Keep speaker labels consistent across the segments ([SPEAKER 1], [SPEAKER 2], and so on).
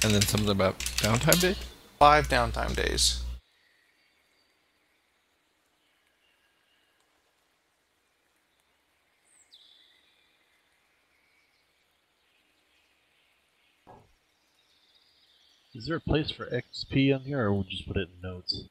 [SPEAKER 1] And then something about downtime day?
[SPEAKER 2] 5 downtime days.
[SPEAKER 3] Is there a place for XP on here, or we'll just put it in notes?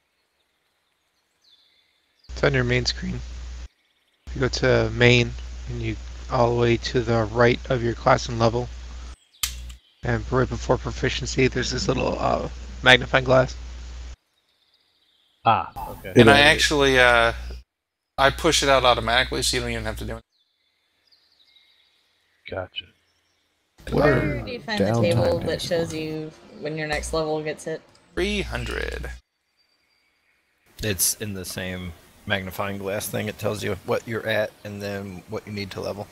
[SPEAKER 4] It's on your main screen. You go to main, and you all the way to the right of your class and level. And right before proficiency, there's this little magnifying glass.
[SPEAKER 3] Ah, okay.
[SPEAKER 2] And I actually, I push it out automatically, so you don't even have to do it.
[SPEAKER 3] Gotcha.
[SPEAKER 5] Where do you find the table that shows you when your next level gets hit?
[SPEAKER 2] 300.
[SPEAKER 1] It's in the same magnifying glass thing. It tells you what you're at and then what you need to level.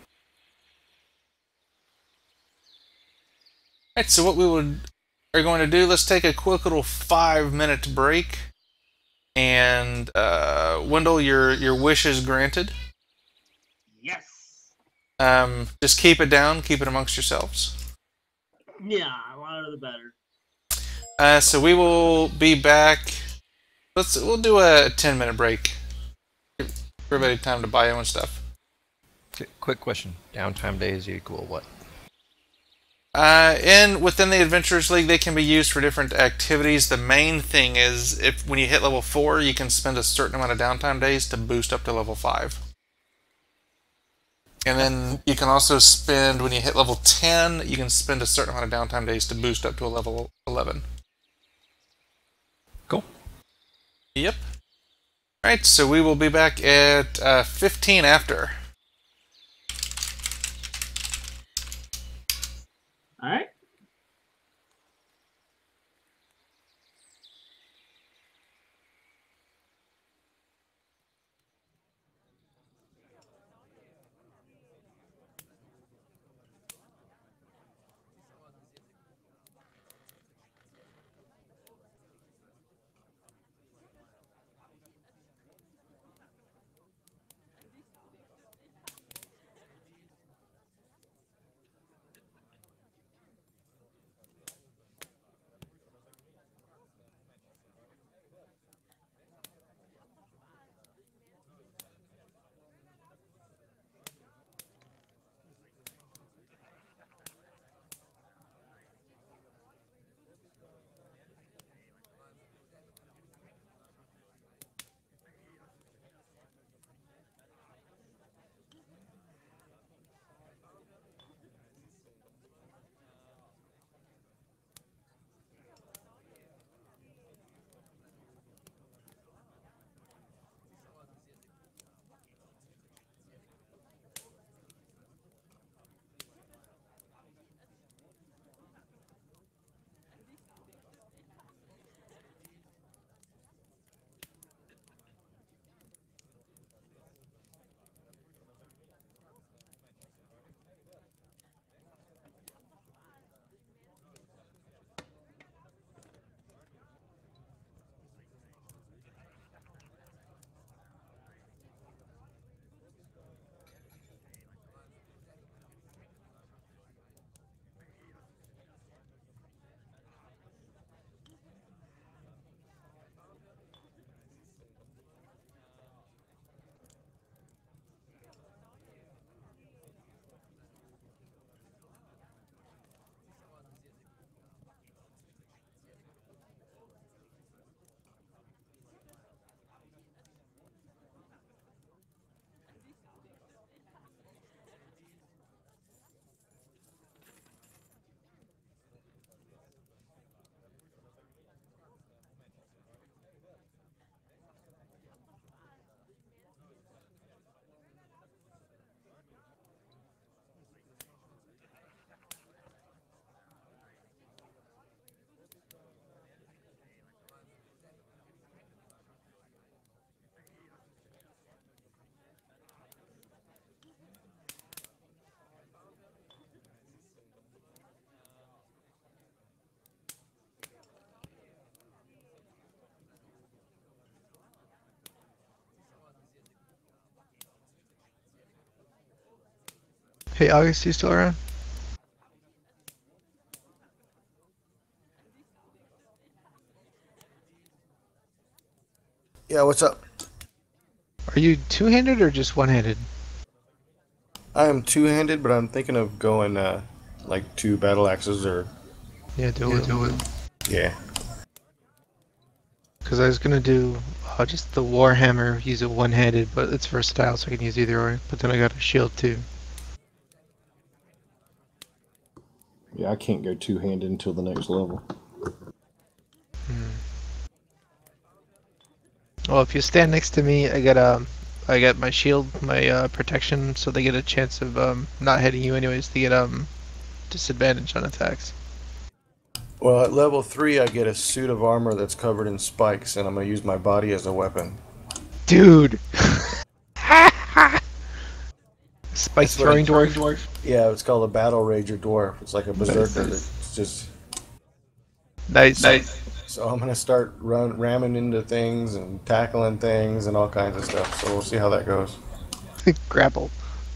[SPEAKER 2] Alright, so what we are going to do, let's take a quick little 5-minute break. And Wendell, your wish is granted.
[SPEAKER 6] Yes.
[SPEAKER 2] Just keep it down, keep it amongst yourselves.
[SPEAKER 6] Yeah, a lot of the better.
[SPEAKER 2] So we will be back. We'll do a 10-minute break. Give everybody time to bio and stuff.
[SPEAKER 1] Quick question. Downtime days equal what?
[SPEAKER 2] Within the Adventurers League, they can be used for different activities. The main thing is when you hit level 4, you can spend a certain amount of downtime days to boost up to level 5. And then you can also spend, when you hit level 10, you can spend a certain amount of downtime days to boost up to a level 11.
[SPEAKER 1] Cool.
[SPEAKER 2] Yep. Alright, so we will be back at 15 after.
[SPEAKER 6] Alright.
[SPEAKER 4] Hey, August, you still around?
[SPEAKER 7] Yeah, what's up?
[SPEAKER 4] Are you two-handed or just one-handed?
[SPEAKER 7] I am two-handed, but I'm thinking of going like two battle axes or
[SPEAKER 4] Yeah, do it.
[SPEAKER 7] yeah.
[SPEAKER 4] Because I was gonna do just the Warhammer, use it one-handed, but it's versatile, so I can use either or. But then I got a shield too.
[SPEAKER 8] Yeah, I can't go two-handed until the next level.
[SPEAKER 4] Well, if you stand next to me, I got my shield, my protection, so they get a chance of not hitting you anyways. They get disadvantage on attacks.
[SPEAKER 7] Well, at level 3, I get a suit of armor that's covered in spikes, and I'm gonna use my body as a weapon.
[SPEAKER 4] Dude! Spike
[SPEAKER 7] That's what I-
[SPEAKER 4] throwing dwarf.
[SPEAKER 7] Yeah, it's called a battle rager dwarf. It's like a berserker. It's just
[SPEAKER 4] Nice.
[SPEAKER 7] so I'm gonna start ramming into things and tackling things and all kinds of stuff. So we'll see how that goes.
[SPEAKER 4] Grapple.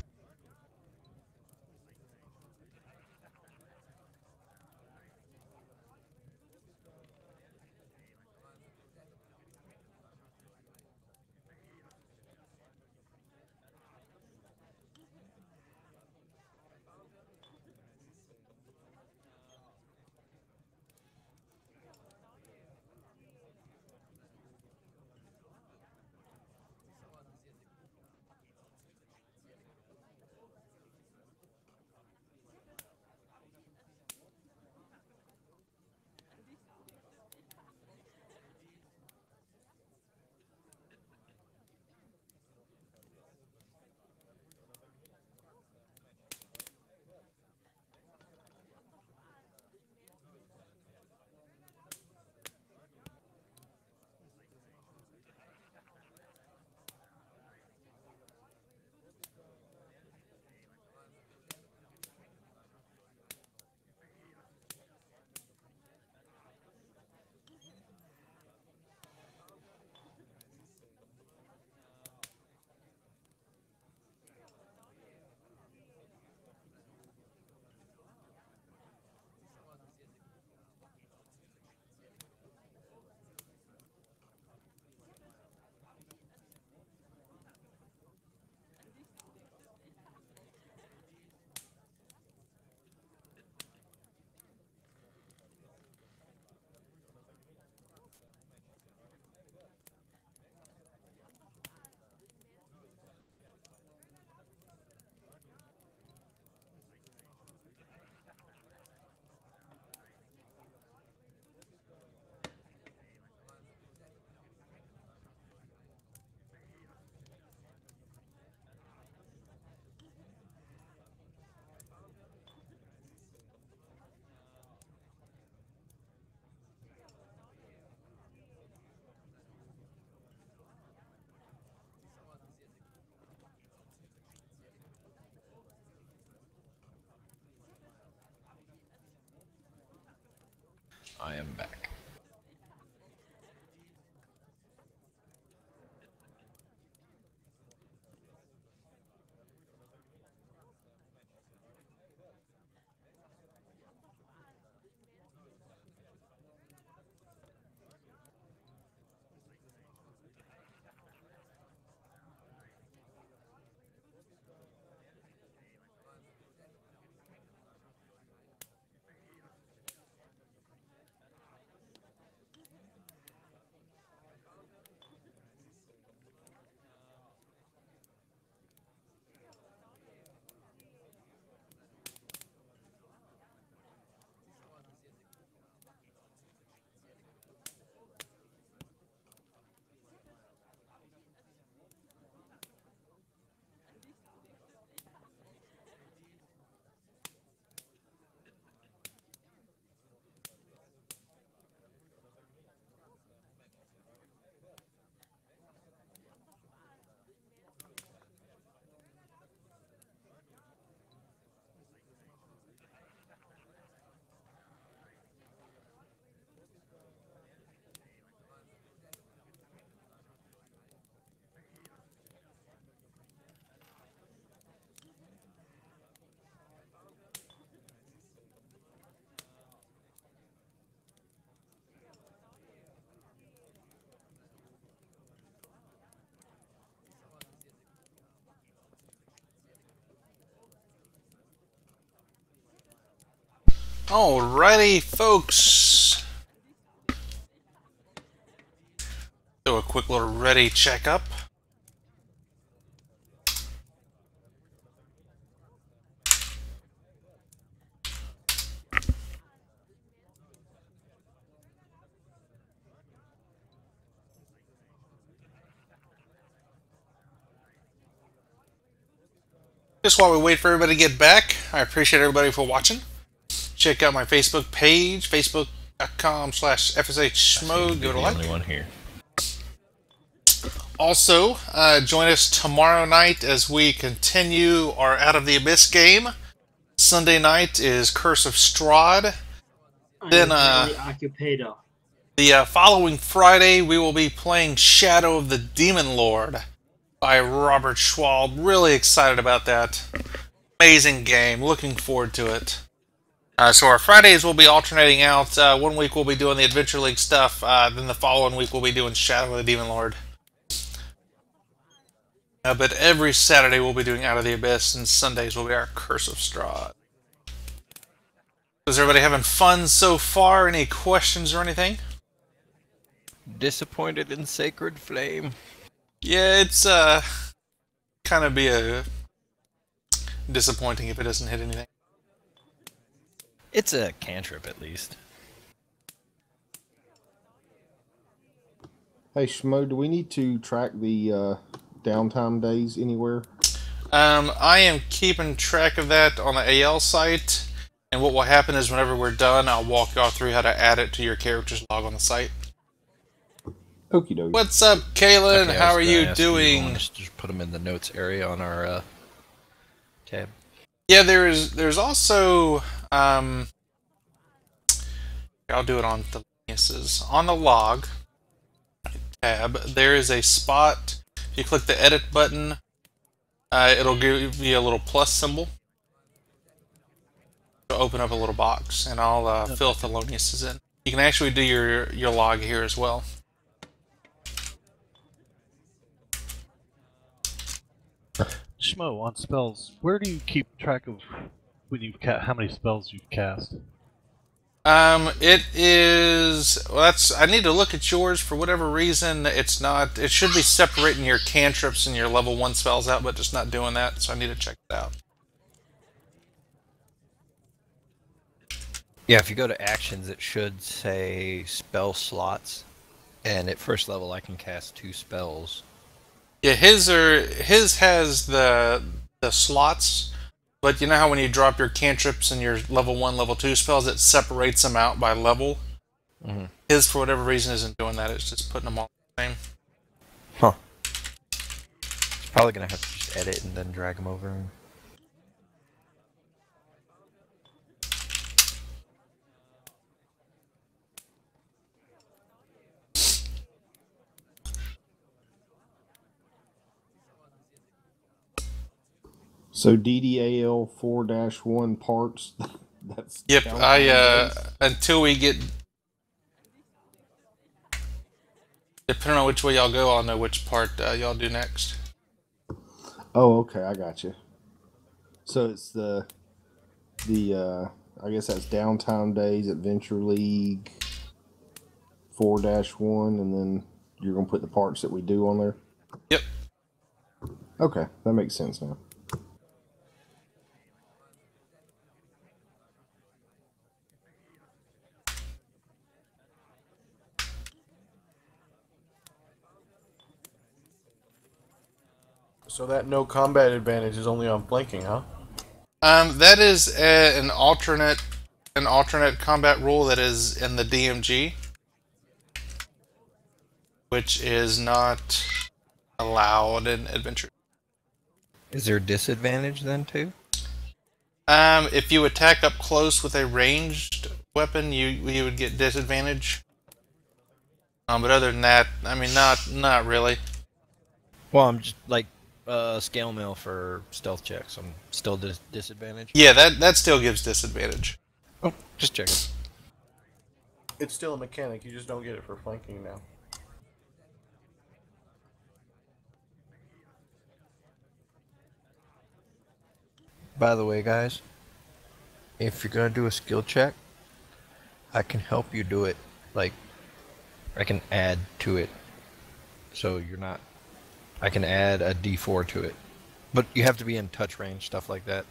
[SPEAKER 1] I am back.
[SPEAKER 2] Alrighty, folks. Do a quick little ready checkup. Just while we wait for everybody to get back, I appreciate everybody for watching. Check out my Facebook page, facebook.com/FSHMode. Give it a like.
[SPEAKER 1] Only one here.
[SPEAKER 2] Also, join us tomorrow night as we continue our Out of the Abyss game. Sunday night is Curse of Strahd. Then,
[SPEAKER 6] Occupado.
[SPEAKER 2] the following Friday, we will be playing Shadow of the Demon Lord by Robert Schwalb. Really excited about that. Amazing game. Looking forward to it. So our Fridays will be alternating out. 1 week we'll be doing the Adventure League stuff. Then the following week we'll be doing Shadow of the Demon Lord. But every Saturday we'll be doing Out of the Abyss, and Sundays will be our Curse of Strahd. Is everybody having fun so far? Any questions or anything?
[SPEAKER 1] Disappointed in Sacred Flame.
[SPEAKER 2] Yeah, it's kind of be a disappointing if it doesn't hit anything.
[SPEAKER 1] It's a cantrip at least.
[SPEAKER 8] Hey, Schmo, do we need to track the downtime days anywhere?
[SPEAKER 2] I am keeping track of that on the AL site, and what will happen is whenever we're done, I'll walk y'all through how to add it to your character's log on the site.
[SPEAKER 8] Okie dokie.
[SPEAKER 2] What's up, Kaylin?
[SPEAKER 1] Okay,
[SPEAKER 2] How
[SPEAKER 1] I
[SPEAKER 2] are
[SPEAKER 1] was
[SPEAKER 2] you
[SPEAKER 1] gonna ask
[SPEAKER 2] doing?
[SPEAKER 1] want us to just put them in the notes area on our tab.
[SPEAKER 2] Yeah, there's also I'll do it on Thelonious'. On the log tab, there is a spot. If you click the edit button, it'll give you a little plus symbol. It'll open up a little box, and I'll fill Thelonious' in. You can actually do your log here as well.
[SPEAKER 3] Schmo, on spells, where do you keep track of when you've how many spells you've cast?
[SPEAKER 2] It is. Well, that's. I need to look at yours for whatever reason. It's not. It should be separating your cantrips and your level 1 spells out, but just not doing that. So I need to check it out.
[SPEAKER 1] Yeah, if you go to actions, it should say spell slots, and at first level, I can cast 2 spells.
[SPEAKER 2] Yeah, his has the slots, but you know how when you drop your cantrips and your level 1, level 2 spells, it separates them out by level.
[SPEAKER 1] Mm-hmm.
[SPEAKER 2] His, for whatever reason, isn't doing that. It's just putting them all the same.
[SPEAKER 1] Huh. It's probably gonna have to just edit and then drag them over.
[SPEAKER 8] So DDAL 4-1 parts. That's
[SPEAKER 2] Yep.
[SPEAKER 8] downtime days?
[SPEAKER 2] Until we get. Depending on which way y'all go, I'll know which part y'all do next.
[SPEAKER 8] Oh, okay, I got you. So it's the I guess that's downtime days, Adventure League 4-1, and then you're gonna put the parts that we do on there.
[SPEAKER 2] Yep.
[SPEAKER 8] Okay, that makes sense now.
[SPEAKER 7] So that no combat advantage is only on flanking, huh?
[SPEAKER 2] That is an alternate combat rule that is in the DMG, which is not allowed in Adventure.
[SPEAKER 1] Is there a disadvantage then too?
[SPEAKER 2] If you attack up close with a ranged weapon, you would get disadvantage. But other than that, I mean, not really.
[SPEAKER 1] Well, I'm just like scale mail for stealth checks. I'm still disadvantaged.
[SPEAKER 2] Yeah, that still gives disadvantage.
[SPEAKER 1] Oh, just checking.
[SPEAKER 7] It's still a mechanic, you just don't get it for flanking now.
[SPEAKER 1] By the way, guys, If you're gonna do a skill check, I can help you do it. Like, I can add to it, so you're not. I can add a D4 to it, but you have to be in touch range, stuff like that.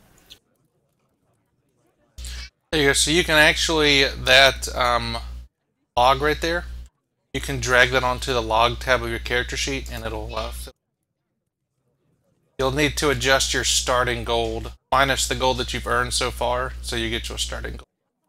[SPEAKER 2] There you go. So you can actually, that log right there, you can drag that onto the log tab of your character sheet and it'll fill. You'll need to adjust your starting gold minus the gold that you've earned so far, so you get your starting gold.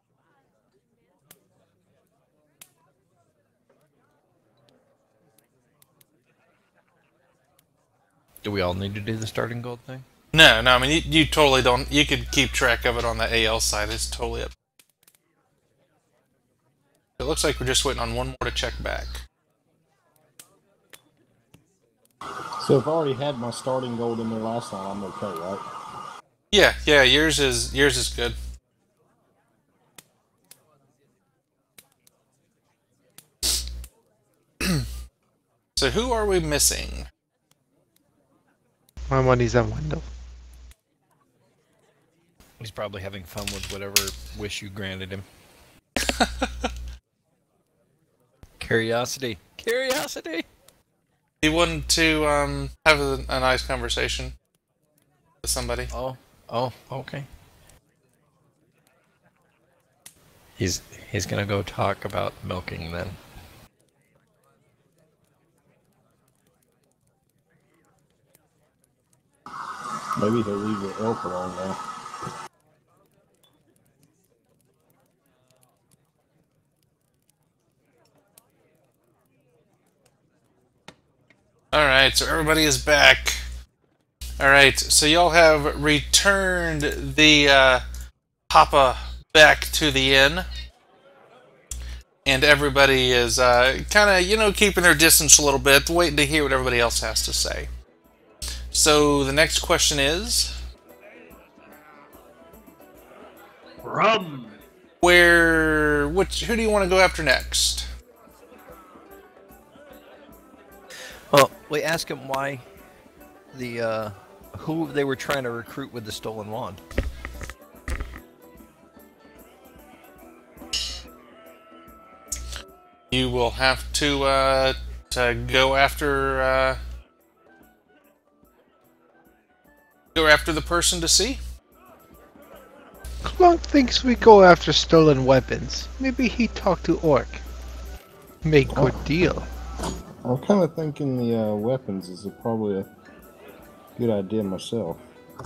[SPEAKER 1] Do we all need to do the starting gold thing?
[SPEAKER 2] No, I mean, you totally don't. You could keep track of it on the AL side. It's totally up. It looks like we're just waiting on one more to check back.
[SPEAKER 8] So if I already had my starting gold in there last time, I'm okay, right?
[SPEAKER 2] Yeah, yours is good. So who are we missing?
[SPEAKER 4] My money's on Wendell.
[SPEAKER 1] He's probably having fun with whatever wish you granted him. Curiosity. Curiosity!
[SPEAKER 2] He wanted to have a nice conversation with somebody.
[SPEAKER 1] Oh, okay. He's gonna go talk about milking then.
[SPEAKER 8] Maybe he'll leave the elk alone now.
[SPEAKER 2] Alright, so everybody is back. Alright, so y'all have returned the Papa back to the inn. And everybody is kind of, keeping their distance a little bit, waiting to hear what everybody else has to say. So the next question is...
[SPEAKER 6] Rum!
[SPEAKER 2] Who do you want to go after next?
[SPEAKER 1] Well, we asked him why who they were trying to recruit with the stolen wand.
[SPEAKER 2] You will have to go after the person to see.
[SPEAKER 4] Clunk thinks we go after stolen weapons. Maybe he talked to Orc. Make good deal.
[SPEAKER 8] I'm kind of thinking the weapons is probably a good idea myself.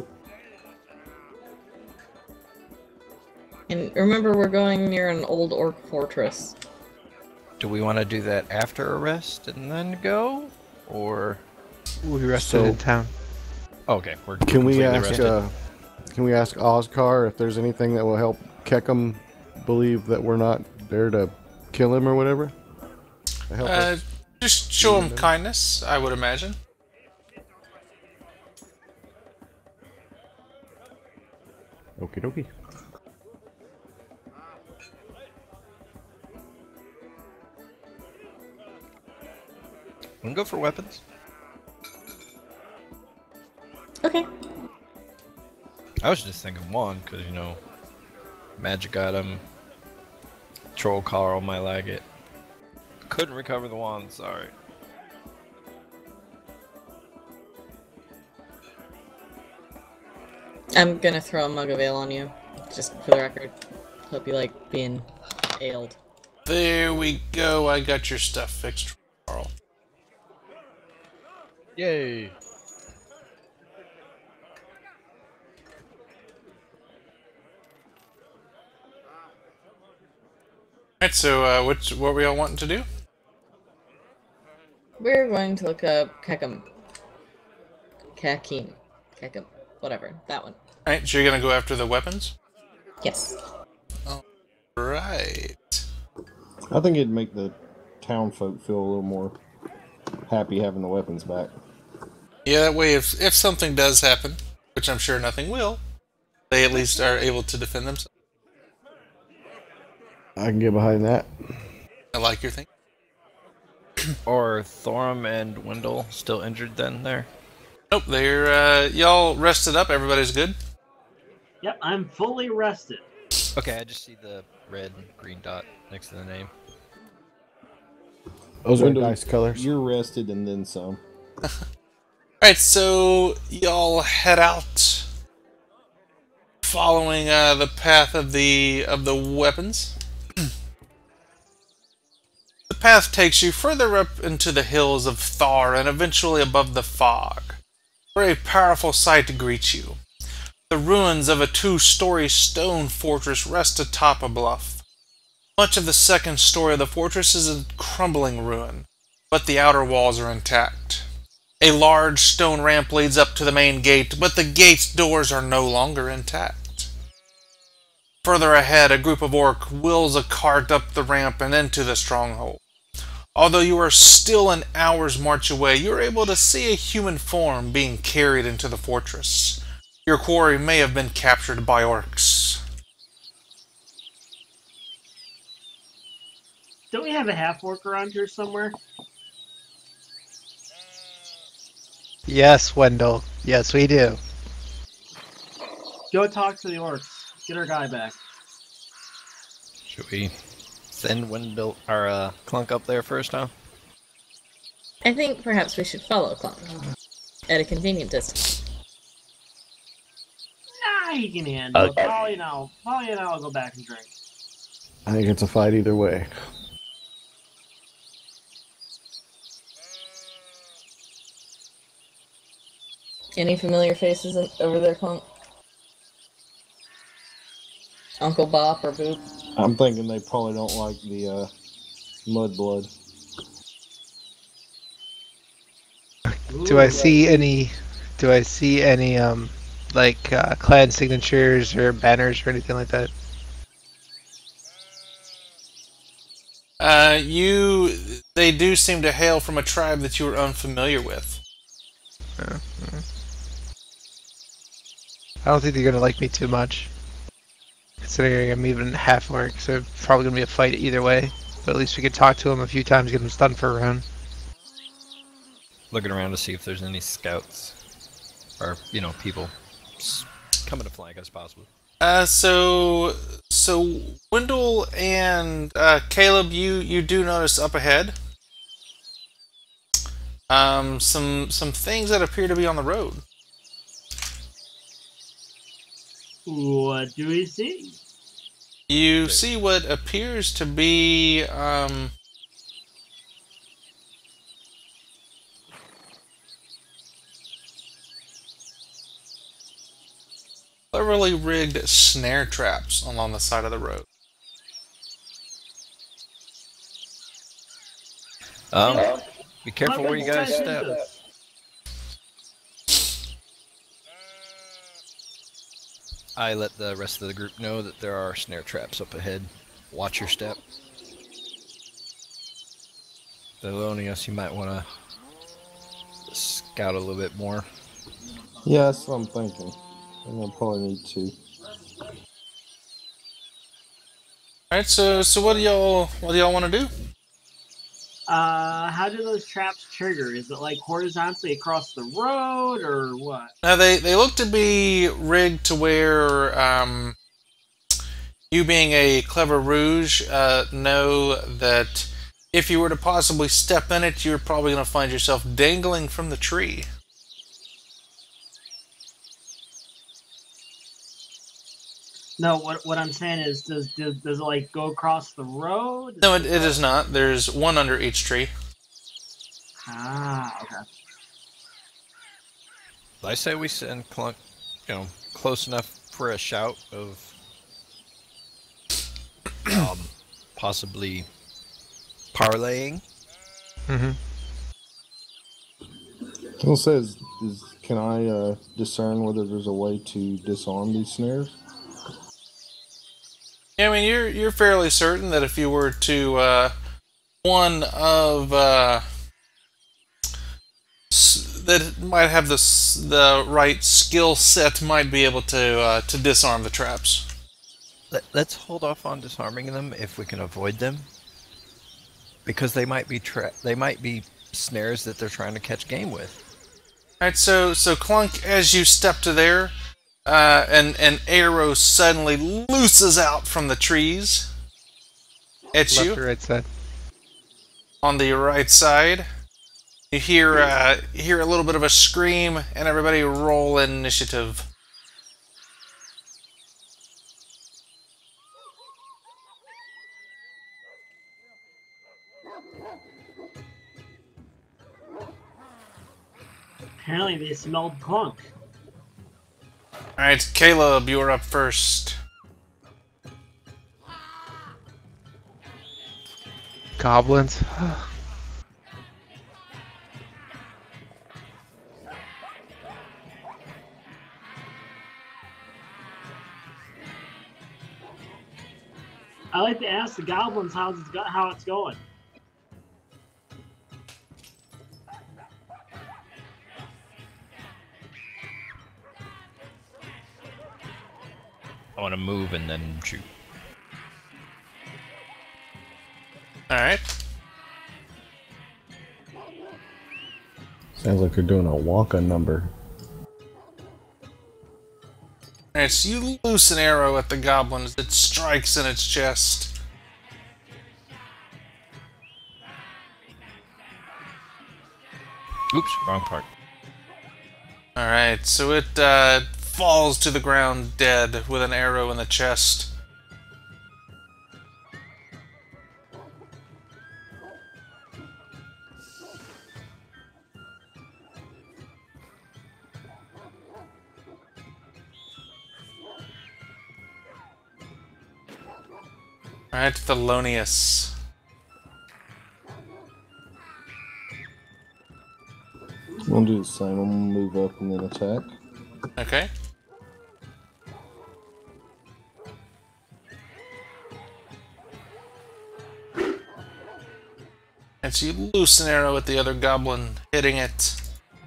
[SPEAKER 5] And remember, we're going near an old orc fortress.
[SPEAKER 1] Do we want to do that after a rest and then go, or
[SPEAKER 4] We rested in town.
[SPEAKER 1] okay? We're
[SPEAKER 7] Can we
[SPEAKER 1] completely
[SPEAKER 7] ask?
[SPEAKER 1] rested.
[SPEAKER 7] Can we ask Oscar if there's anything that will help Kekum believe that we're not there to kill him or whatever? To help us?
[SPEAKER 2] Just show him kindness, I would imagine.
[SPEAKER 7] Okie dokie.
[SPEAKER 1] We can go for weapons.
[SPEAKER 5] Okay.
[SPEAKER 1] I was just thinking wand because magic item. Troll Carl might like it. Couldn't recover the wand. Sorry.
[SPEAKER 5] I'm gonna throw a mug of ale on you, just for the record. Hope you like being ailed.
[SPEAKER 2] There we go. I got your stuff fixed, Carl.
[SPEAKER 3] Yay!
[SPEAKER 2] Alright, so what were y'all wanting to do?
[SPEAKER 5] We're going to look up Kekum. Kekum. Whatever. That one.
[SPEAKER 2] Alright, so you're gonna go after the weapons?
[SPEAKER 5] Yes.
[SPEAKER 2] Right.
[SPEAKER 8] I think it'd make the town folk feel a little more happy having the weapons back.
[SPEAKER 2] Yeah, that way if something does happen, which I'm sure nothing will, they at least are able to defend themselves.
[SPEAKER 7] I can get behind that.
[SPEAKER 2] I like your thing.
[SPEAKER 1] Or Thorum and Wendell still injured then there?
[SPEAKER 2] Nope, they're y'all rested up, everybody's good.
[SPEAKER 6] Yep, I'm fully rested.
[SPEAKER 1] Okay, I just see the red and green dot next to the name.
[SPEAKER 7] Those are
[SPEAKER 8] Wendell,
[SPEAKER 7] nice colors.
[SPEAKER 8] You're rested and then some.
[SPEAKER 2] Alright, so y'all head out following the path of the weapons. The path takes you further up into the hills of Thar and eventually above the fog, where a powerful sight greets you. The ruins of a 2-story stone fortress rest atop a bluff. Much of the second story of the fortress is a crumbling ruin, but the outer walls are intact. A large stone ramp leads up to the main gate, but the gate's doors are no longer intact. Further ahead, a group of orc wheels a cart up the ramp and into the stronghold. Although you are still an hour's march away, you are able to see a human form being carried into the fortress. Your quarry may have been captured by orcs.
[SPEAKER 6] Don't we have a half-orc around here somewhere?
[SPEAKER 4] Yes, Wendell. Yes, we do.
[SPEAKER 6] Go talk to the orcs. Get our guy back.
[SPEAKER 1] Should we send Wendell our Clunk up there first, huh?
[SPEAKER 5] I think perhaps we should follow Clunk at a convenient distance.
[SPEAKER 6] Nah, he can handle it.
[SPEAKER 9] Okay.
[SPEAKER 6] Polly and I'll go back and drink.
[SPEAKER 7] I think it's a fight either way.
[SPEAKER 5] Any familiar faces over there, Clunk? Uncle Bop or Boop?
[SPEAKER 8] I'm thinking they probably don't like the mudblood.
[SPEAKER 4] Do I see any? Like clan signatures or banners or anything like that?
[SPEAKER 2] They do seem to hail from a tribe that you are unfamiliar with.
[SPEAKER 4] I don't think they're gonna like me too much, considering I'm even half orc, so it's probably gonna be a fight either way. But at least we could talk to them a few times, get them stunned for a round.
[SPEAKER 1] Looking around to see if there's any scouts. Or, you know, people coming to flank us, possibly.
[SPEAKER 2] So Wendell and Caleb, you do notice up ahead some things that appear to be on the road.
[SPEAKER 6] What do we see?
[SPEAKER 2] You see what appears to be cleverly rigged snare traps along the side of the road.
[SPEAKER 1] Be careful where you guys step. I let the rest of the group know that there are snare traps up ahead. Watch your step. Thelonious, you might want to scout a little bit more.
[SPEAKER 8] Yeah, that's what I'm thinking. I'm gonna probably need to.
[SPEAKER 2] Alright, so what do y'all want to do?
[SPEAKER 6] How do those traps trigger? Is it like horizontally across the road or what?
[SPEAKER 2] Now they look to be rigged to where you being a clever rouge know that if you were to possibly step in it, you're probably going to find yourself dangling from the tree.
[SPEAKER 6] No, what I'm saying is, does it like go across the road?
[SPEAKER 2] No, it is not. There's one under each tree.
[SPEAKER 6] Ah, okay.
[SPEAKER 1] I say we send Clunk, you know, close enough for a shout of possibly parlaying.
[SPEAKER 4] Mm-hmm.
[SPEAKER 8] It says, can I discern whether there's a way to disarm these snares?
[SPEAKER 2] Yeah, I mean, you're fairly certain that if you were to one of that might have the right skill set might be able to disarm the traps.
[SPEAKER 1] Let's hold off on disarming them if we can avoid them, because they might be snares that they're trying to catch game with.
[SPEAKER 2] All right, so Clunk, as you step to there, an arrow suddenly looses out from the trees at you.
[SPEAKER 4] Left or right side?
[SPEAKER 2] On the right side. You hear a little bit of a scream, and everybody roll initiative.
[SPEAKER 6] Apparently they smelled Clunk.
[SPEAKER 2] Alright, Caleb, you're up first.
[SPEAKER 4] Goblins.
[SPEAKER 6] I like to ask the goblins how it's going.
[SPEAKER 1] I want to move and then shoot.
[SPEAKER 2] Alright.
[SPEAKER 7] Sounds like they're doing a Wonka number.
[SPEAKER 2] Alright, so you loose an arrow at the goblin as it strikes in its chest.
[SPEAKER 1] Oops, wrong part.
[SPEAKER 2] Alright, so it falls to the ground dead with an arrow in the chest. Alright, Thelonious.
[SPEAKER 8] I'm gonna do the same. I'm gonna move up and then attack.
[SPEAKER 2] Okay. And so you loose an arrow at the other goblin, hitting it.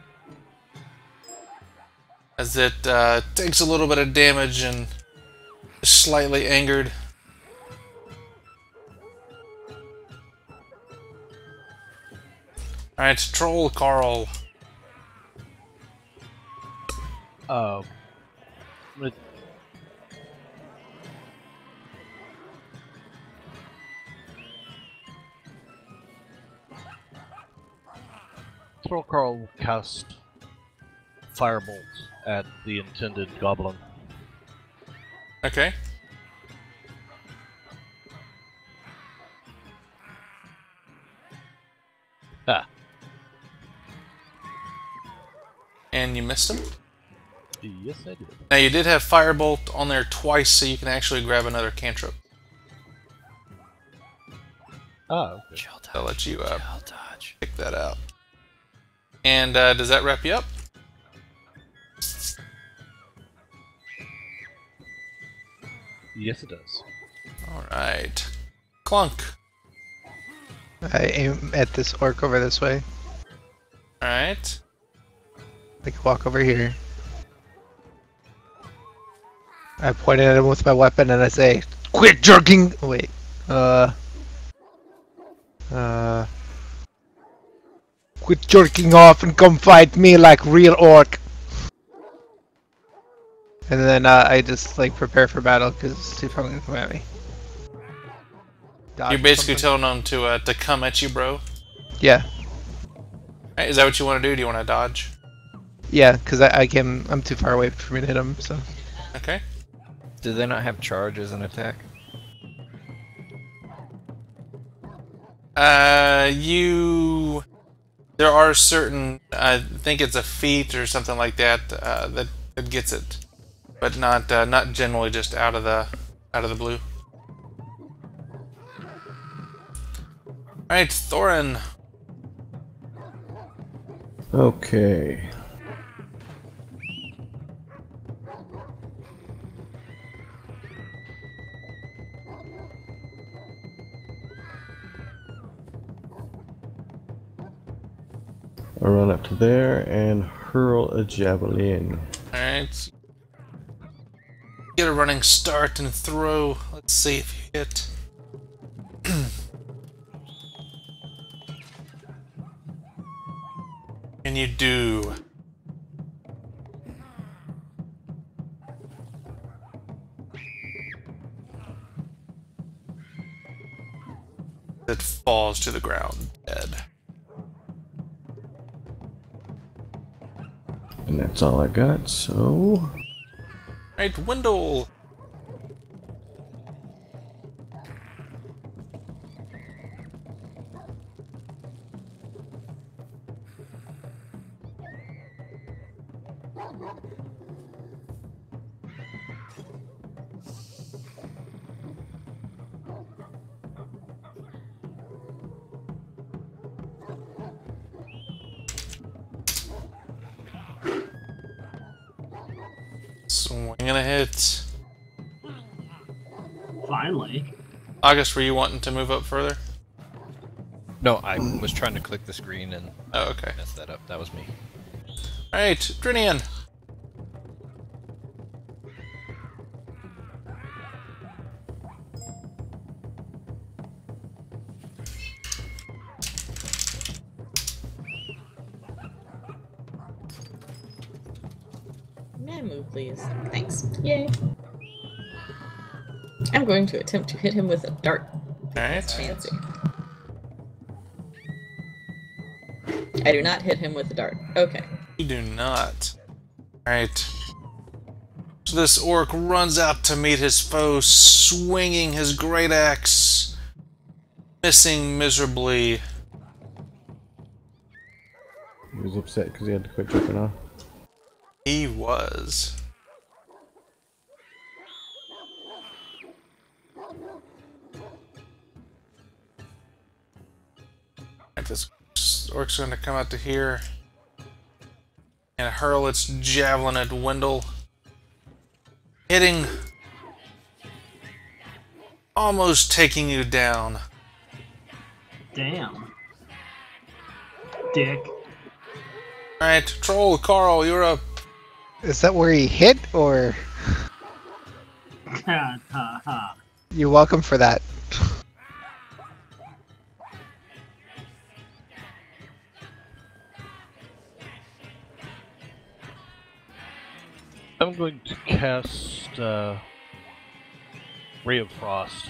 [SPEAKER 2] As it takes a little bit of damage and is slightly angered. Alright, Troll Carl.
[SPEAKER 3] But Troll Carl will cast Firebolt at the intended goblin.
[SPEAKER 2] Okay.
[SPEAKER 3] Ah,
[SPEAKER 2] And you missed him?
[SPEAKER 3] yes I did.
[SPEAKER 2] Now you did have Firebolt on there twice, so you can actually grab another cantrip.
[SPEAKER 3] Ah, okay.
[SPEAKER 2] I'll let you pick that out. And does that wrap you up?
[SPEAKER 3] Yes it does.
[SPEAKER 2] Alright. Clunk.
[SPEAKER 4] I aim at this orc over this way.
[SPEAKER 2] Alright.
[SPEAKER 4] Like walk over here. I point at him with my weapon and I say, "Quit jerking!" Wait. Quit jerking off and come fight me like real orc. And then I just like prepare for battle because he's probably gonna come at me. Dodge
[SPEAKER 2] You're basically
[SPEAKER 4] something.
[SPEAKER 2] telling them to come at you, bro.
[SPEAKER 4] Yeah,
[SPEAKER 2] Right, is that what you want to do? Do you want to dodge?
[SPEAKER 4] yeah, because I'm too far away for me to hit him. So
[SPEAKER 2] Okay.
[SPEAKER 1] Do they not have charge as an attack?
[SPEAKER 2] There are certain, I think it's a feat or something like that, that gets it. But not generally just out of the blue. Alright, Thorin.
[SPEAKER 7] Okay. I'll run up to there and hurl a javelin.
[SPEAKER 2] Alright. Get a running start and throw. Let's see if you hit. And you do. It falls to the ground dead.
[SPEAKER 7] And that's all I got, so...
[SPEAKER 2] Right, Wendell! Swinging a hit.
[SPEAKER 6] Finally.
[SPEAKER 2] August, were you wanting to move up further?
[SPEAKER 1] No, I was trying to click the screen and
[SPEAKER 2] Oh, okay.
[SPEAKER 1] mess that up. That was me.
[SPEAKER 2] Alright, Drinian.
[SPEAKER 5] May I move, please? Thanks. Yay. I'm going to attempt to hit him with a dart.
[SPEAKER 2] Alright.
[SPEAKER 5] Fancy. I do not hit him with a dart. Okay.
[SPEAKER 2] You do not. Alright. So this orc runs out to meet his foe, swinging his great axe, missing miserably.
[SPEAKER 7] He was upset because he had to quit jumping off.
[SPEAKER 2] He was. Alright, this orc's going to come out to here and hurl its javelin at Wendell, hitting, almost taking you down.
[SPEAKER 6] Damn. Dick.
[SPEAKER 2] Alright, Troll, Carl, you're up.
[SPEAKER 4] Is that where he hit, or
[SPEAKER 6] Ha ha ha.
[SPEAKER 4] you're welcome for that?
[SPEAKER 3] I'm going to cast Ray of Frost.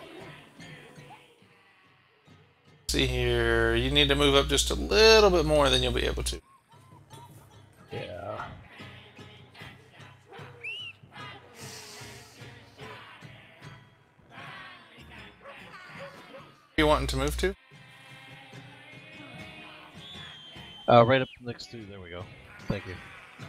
[SPEAKER 2] See here, you need to move up just a little bit more than you'll be able to.
[SPEAKER 3] Yeah.
[SPEAKER 2] Where you wanting to move to?
[SPEAKER 3] Right up next to. There we go. Thank you.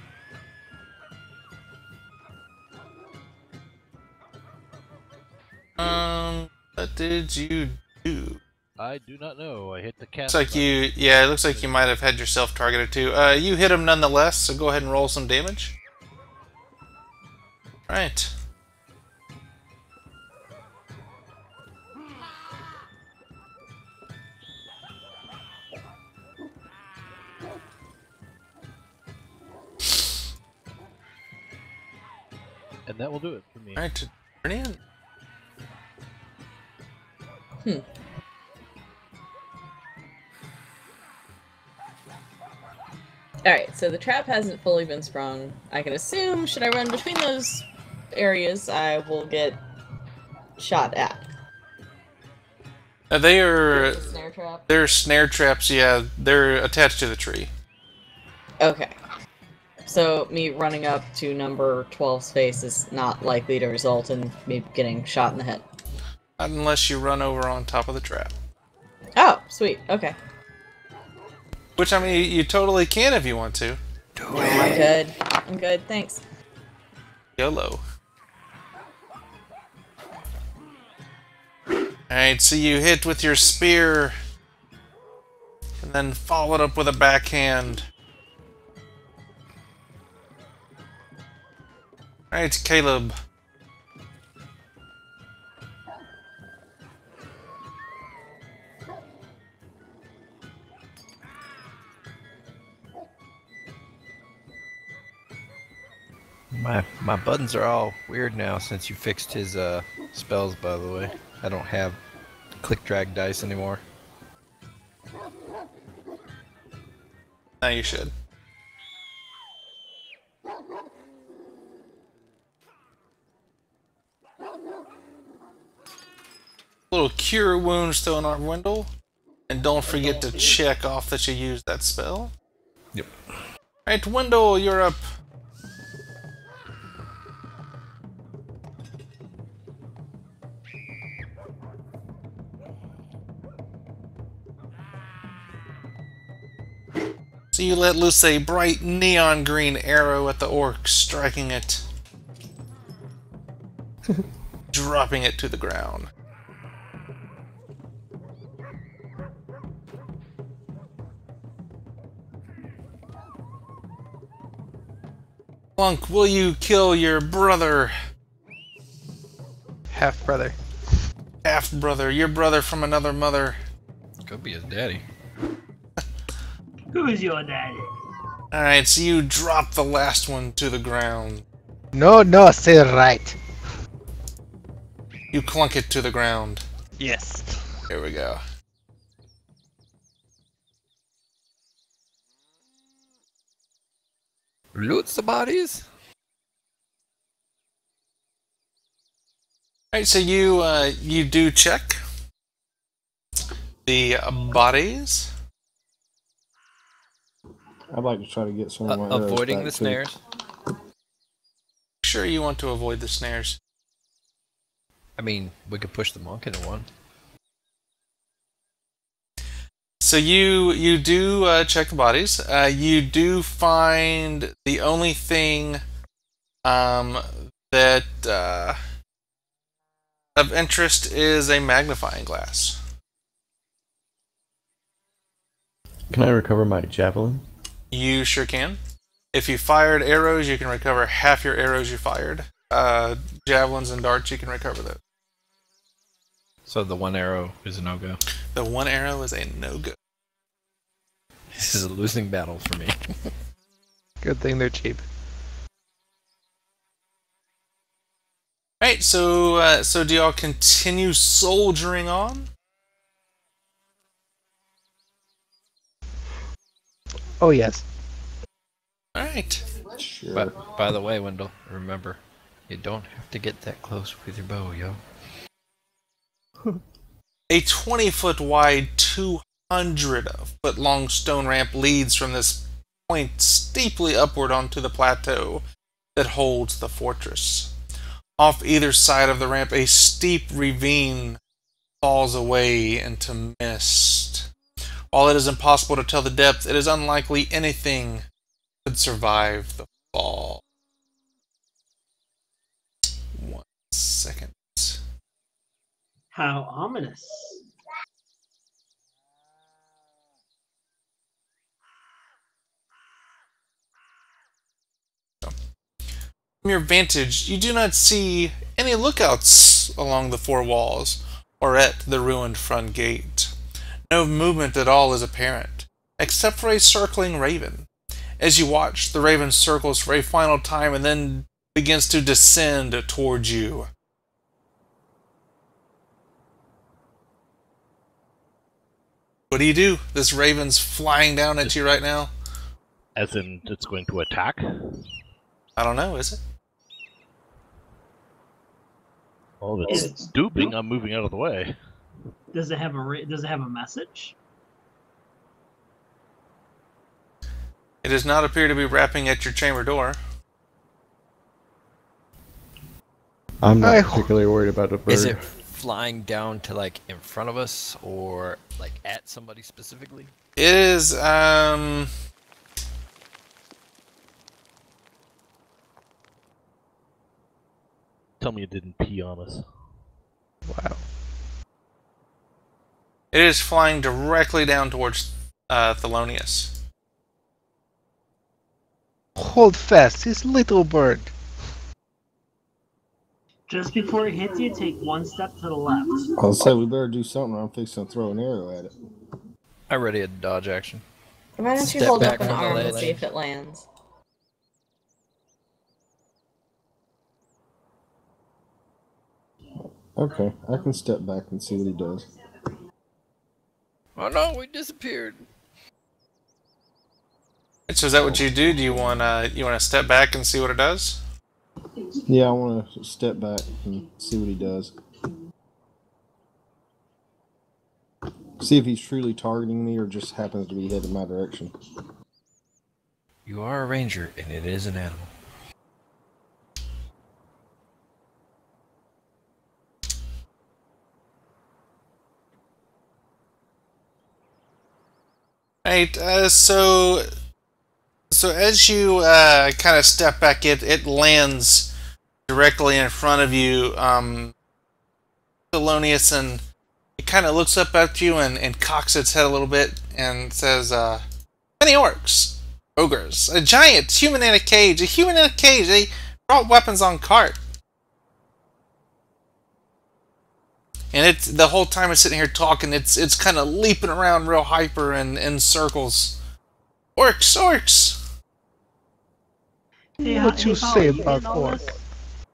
[SPEAKER 2] What did you do?
[SPEAKER 3] I do not know. I hit the cast.
[SPEAKER 2] Looks like you, yeah, it looks like you might have had yourself targeted too. You hit him nonetheless, so go ahead and roll some damage. Right.
[SPEAKER 3] And that will do it for me.
[SPEAKER 2] Alright, turn in.
[SPEAKER 5] Alright, so the trap hasn't fully been sprung. I can assume, should I run between those areas, I will get shot at.
[SPEAKER 2] They are,
[SPEAKER 5] It's a snare trap?
[SPEAKER 2] they're snare traps, yeah, they're attached to the tree.
[SPEAKER 5] Okay. So me running up to number 12's face is not likely to result in me getting shot in the head.
[SPEAKER 2] Not unless you run over on top of the trap.
[SPEAKER 5] Oh, sweet. Okay.
[SPEAKER 2] Which, I mean, you totally can if you want to.
[SPEAKER 5] I'm good. I'm good. Thanks.
[SPEAKER 2] YOLO. Alright, so you hit with your spear, and then followed up with a backhand. Alright, Caleb.
[SPEAKER 1] My buttons are all weird now since you fixed his spells, by the way. I don't have click drag dice anymore.
[SPEAKER 2] Now you should. little cure wounds to an arm Wendell. And don't forget to check off that you used that spell.
[SPEAKER 1] Yep.
[SPEAKER 2] Alright, Wendell, you're up. So you let loose a bright neon green arrow at the orc, striking it. Dropping it to the ground. Clunk, will you kill your brother?
[SPEAKER 4] Half brother.
[SPEAKER 2] Half-brother, your brother from another mother.
[SPEAKER 1] Could be his daddy.
[SPEAKER 6] Who is your daddy?
[SPEAKER 2] Alright, so you drop the last one to the ground.
[SPEAKER 4] No, say it right.
[SPEAKER 2] You clunk it to the ground.
[SPEAKER 4] Yes.
[SPEAKER 2] Here we go.
[SPEAKER 1] Loot the bodies.
[SPEAKER 2] Alright, so you do check the bodies.
[SPEAKER 8] I'd like to try to get some of my arrows
[SPEAKER 1] Avoiding
[SPEAKER 8] back,
[SPEAKER 1] the
[SPEAKER 8] too.
[SPEAKER 1] snares.
[SPEAKER 2] Sure, you want to avoid the snares.
[SPEAKER 1] I mean, we could push the monk into one.
[SPEAKER 2] So you do check the bodies. You do find the only thing that of interest is a magnifying glass.
[SPEAKER 7] Can I recover my javelin?
[SPEAKER 2] You sure can. If you fired arrows, you can recover half your arrows you fired. Javelins and darts, you can recover that.
[SPEAKER 1] So the one arrow is a no-go.
[SPEAKER 2] The one arrow is a no-go.
[SPEAKER 1] This is a losing battle for me.
[SPEAKER 4] Good thing they're cheap.
[SPEAKER 2] Alright, so do y'all continue soldiering on?
[SPEAKER 4] Oh yes.
[SPEAKER 2] Alright.
[SPEAKER 8] Sure.
[SPEAKER 1] But by the way, Wendell, remember, you don't have to get that close with your bow, yo.
[SPEAKER 2] A 20-foot wide, 200-foot long stone ramp leads from this point steeply upward onto the plateau that holds the fortress. Off either side of the ramp, a steep ravine falls away into mist. While it is impossible to tell the depth, it is unlikely anything could survive the fall. 1 second.
[SPEAKER 6] How ominous.
[SPEAKER 2] From your vantage, you do not see any lookouts along the four walls or at the ruined front gate. No movement at all is apparent, except for a circling raven. As you watch, the raven circles for a final time and then begins to descend towards you. What do? This raven's flying down at you right now?
[SPEAKER 3] As in, it's going to attack?
[SPEAKER 2] I don't know, is it?
[SPEAKER 3] Well, if it's duping, I'm moving out of the way.
[SPEAKER 6] Does it have a message?
[SPEAKER 2] It does not appear to be rapping at your chamber door.
[SPEAKER 7] I'm not particularly worried about the bird.
[SPEAKER 1] Is it flying down to like in front of us or like at somebody specifically?
[SPEAKER 2] It is,
[SPEAKER 3] Tell me it didn't pee on us.
[SPEAKER 4] Wow.
[SPEAKER 2] it is flying directly down towards Thelonious.
[SPEAKER 4] Hold fast, this little bird.
[SPEAKER 6] Just before it hits you, take one step to the left.
[SPEAKER 8] I'll say we better do something or I'm fixing to throw an arrow at it.
[SPEAKER 1] I already had dodge action.
[SPEAKER 5] Why don't you
[SPEAKER 1] Step
[SPEAKER 5] hold
[SPEAKER 1] back
[SPEAKER 5] up an
[SPEAKER 1] from the
[SPEAKER 5] arm and
[SPEAKER 1] ledge.
[SPEAKER 5] see if it lands?
[SPEAKER 8] Okay, I can step back and see what he does.
[SPEAKER 1] Oh no, we disappeared.
[SPEAKER 2] So is that what you do? Do you want to step back and see what it does?
[SPEAKER 8] Yeah, I want to step back and see what he does. See if he's truly targeting me or just happens to be headed my direction.
[SPEAKER 1] You are a ranger, and it is an animal.
[SPEAKER 2] Right, so as you kind of step back, it lands directly in front of you, Thelonious, and it kind of looks up at you and cocks its head a little bit and says, many orcs, ogres, a giant, human in a cage, they brought weapons on cart. And it's the whole time it's sitting here talking, it's kind of leaping around real hyper in circles. Orcs!
[SPEAKER 6] Hey,
[SPEAKER 4] What you
[SPEAKER 6] Paul,
[SPEAKER 4] say
[SPEAKER 6] you
[SPEAKER 4] about
[SPEAKER 6] getting all
[SPEAKER 4] orc?
[SPEAKER 6] this?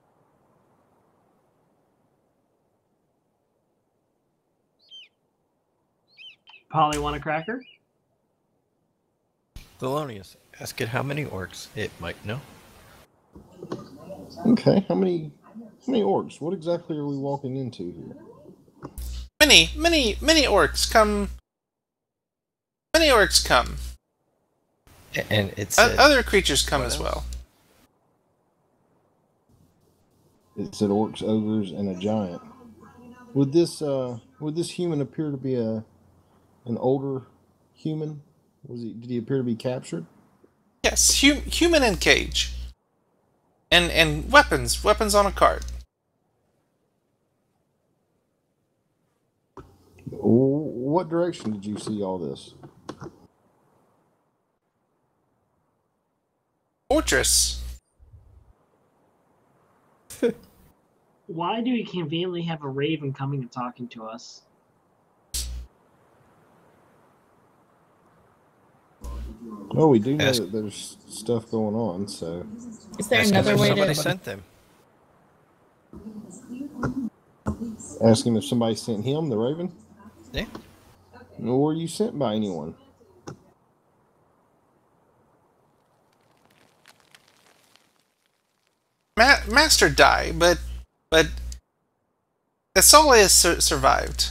[SPEAKER 6] Polly, want a cracker?
[SPEAKER 1] Thelonious, ask it how many orcs it might know.
[SPEAKER 8] Okay, how many orcs? What exactly are we walking into here?
[SPEAKER 2] Many orcs come. Many orcs come.
[SPEAKER 1] And it said,
[SPEAKER 2] Other creatures come
[SPEAKER 1] what
[SPEAKER 2] as
[SPEAKER 1] else?
[SPEAKER 2] well.
[SPEAKER 8] It said orcs, ogres, and a giant. Would this human appear to be an older human? Did he appear to be captured?
[SPEAKER 2] Yes, human in cage. And weapons on a cart.
[SPEAKER 8] What direction did you see all this?
[SPEAKER 2] Fortress.
[SPEAKER 6] Why do we conveniently have a raven coming and talking to us?
[SPEAKER 8] Well, we do know
[SPEAKER 1] Ask-
[SPEAKER 8] that there's stuff going on, so
[SPEAKER 5] Is there
[SPEAKER 1] ask him
[SPEAKER 5] another
[SPEAKER 1] if
[SPEAKER 5] way
[SPEAKER 1] somebody
[SPEAKER 5] to?
[SPEAKER 1] sent them.
[SPEAKER 8] ask him if somebody sent him, the raven?
[SPEAKER 1] Yeah.
[SPEAKER 8] Or were you sent by anyone?
[SPEAKER 2] Master died, but Asolius survived.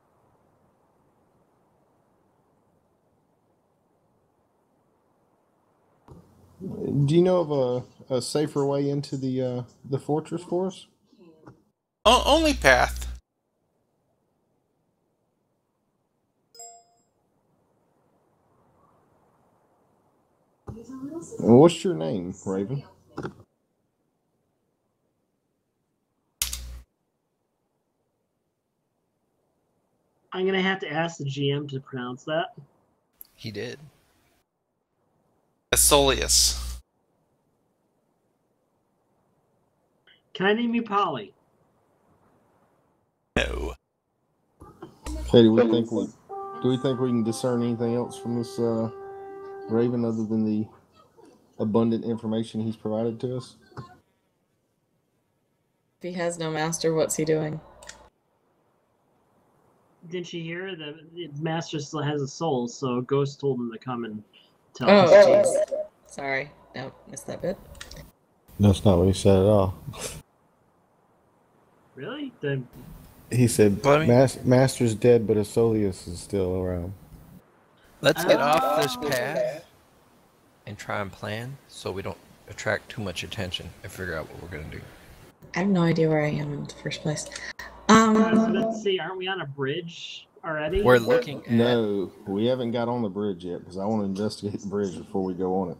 [SPEAKER 8] Do you know of a safer way into the fortress for us?
[SPEAKER 2] Only path.
[SPEAKER 8] And what's your name, Raven?
[SPEAKER 6] I'm gonna have to ask the GM to pronounce that.
[SPEAKER 1] He did.
[SPEAKER 2] Asolius.
[SPEAKER 6] Can I name you Polly?
[SPEAKER 2] No.
[SPEAKER 8] Okay, do we think we can discern anything else from this raven other than the abundant information he's provided to us?
[SPEAKER 5] If he has no master, what's he doing?
[SPEAKER 6] Didn't you hear the master still has a soul? So Ghost told him to come and tell
[SPEAKER 5] Oh,
[SPEAKER 6] us.
[SPEAKER 5] jeez. Sorry. No, missed that bit.
[SPEAKER 7] That's not what he said at all.
[SPEAKER 6] Really? Then
[SPEAKER 7] He said
[SPEAKER 1] Well, I mean-
[SPEAKER 7] Master's dead, but Asolius is still around.
[SPEAKER 1] Let's get off this path and try and plan so we don't attract too much attention and figure out what we're going to do.
[SPEAKER 5] I have no idea where I am in the first place.
[SPEAKER 6] let's see. Aren't we on a bridge already?
[SPEAKER 1] We're looking at...
[SPEAKER 8] No, we haven't got on the bridge yet because I want to investigate the bridge before we go on it.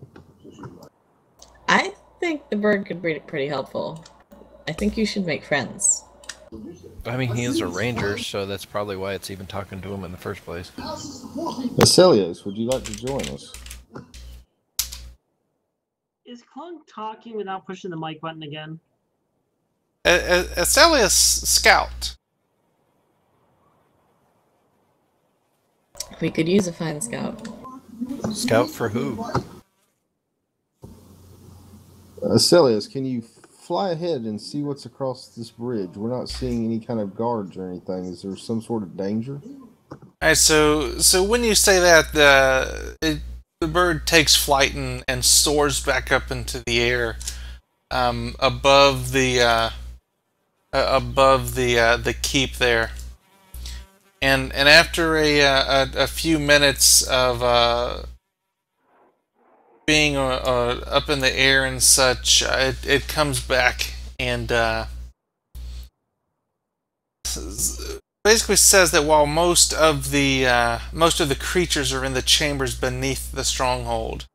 [SPEAKER 5] I think the bird could be pretty helpful. I think you should make friends.
[SPEAKER 1] I mean, he is a ranger, so that's probably why it's even talking to him in the first place.
[SPEAKER 8] Aselios, would you like to join us?
[SPEAKER 6] Is Clunk talking without pushing the mic button again?
[SPEAKER 2] Asolius scout.
[SPEAKER 5] We could use a fine scout.
[SPEAKER 1] Scout for who?
[SPEAKER 8] Aselios, can you fly ahead and see what's across this bridge? We're not seeing any kind of guards or anything. Is there some sort of danger?
[SPEAKER 2] Alright, so when you say that, the bird takes flight and soars back up into the air, above the keep there, And after a few minutes of being up in the air and such, it comes back and basically says that while most of the creatures are in the chambers beneath the stronghold,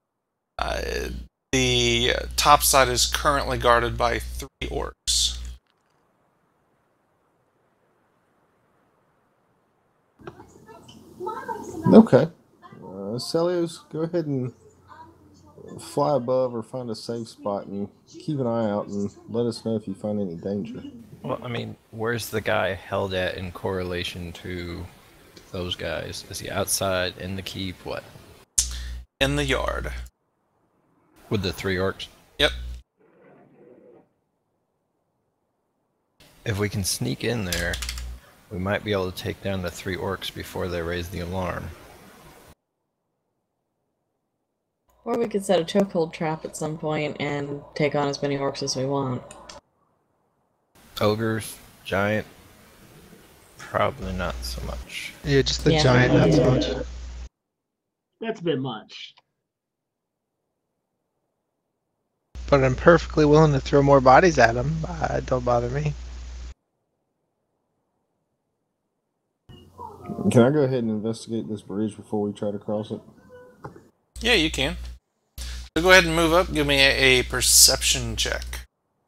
[SPEAKER 2] the top side is currently guarded by 3 orcs.
[SPEAKER 8] Okay. Celios, go ahead and fly above or find a safe spot and keep an eye out and let us know if you find any danger.
[SPEAKER 1] Well, I mean, where's the guy held at in correlation to those guys? Is he outside, in the keep, what?
[SPEAKER 2] In the yard.
[SPEAKER 1] With the 3 orcs?
[SPEAKER 2] Yep.
[SPEAKER 1] If we can sneak in there, we might be able to take down the 3 orcs before they raise the alarm.
[SPEAKER 5] Or we could set a chokehold trap at some point and take on as many orcs as we want.
[SPEAKER 1] Ogres, giant, probably not so much.
[SPEAKER 4] Yeah, just the
[SPEAKER 5] Yeah.
[SPEAKER 4] giant, not so much.
[SPEAKER 6] That's a bit much.
[SPEAKER 4] But I'm perfectly willing to throw more bodies at them. Don't bother me.
[SPEAKER 8] Can I go ahead and investigate this bridge before we try to cross it?
[SPEAKER 2] Yeah, you can. So go ahead and move up. Give me a perception check.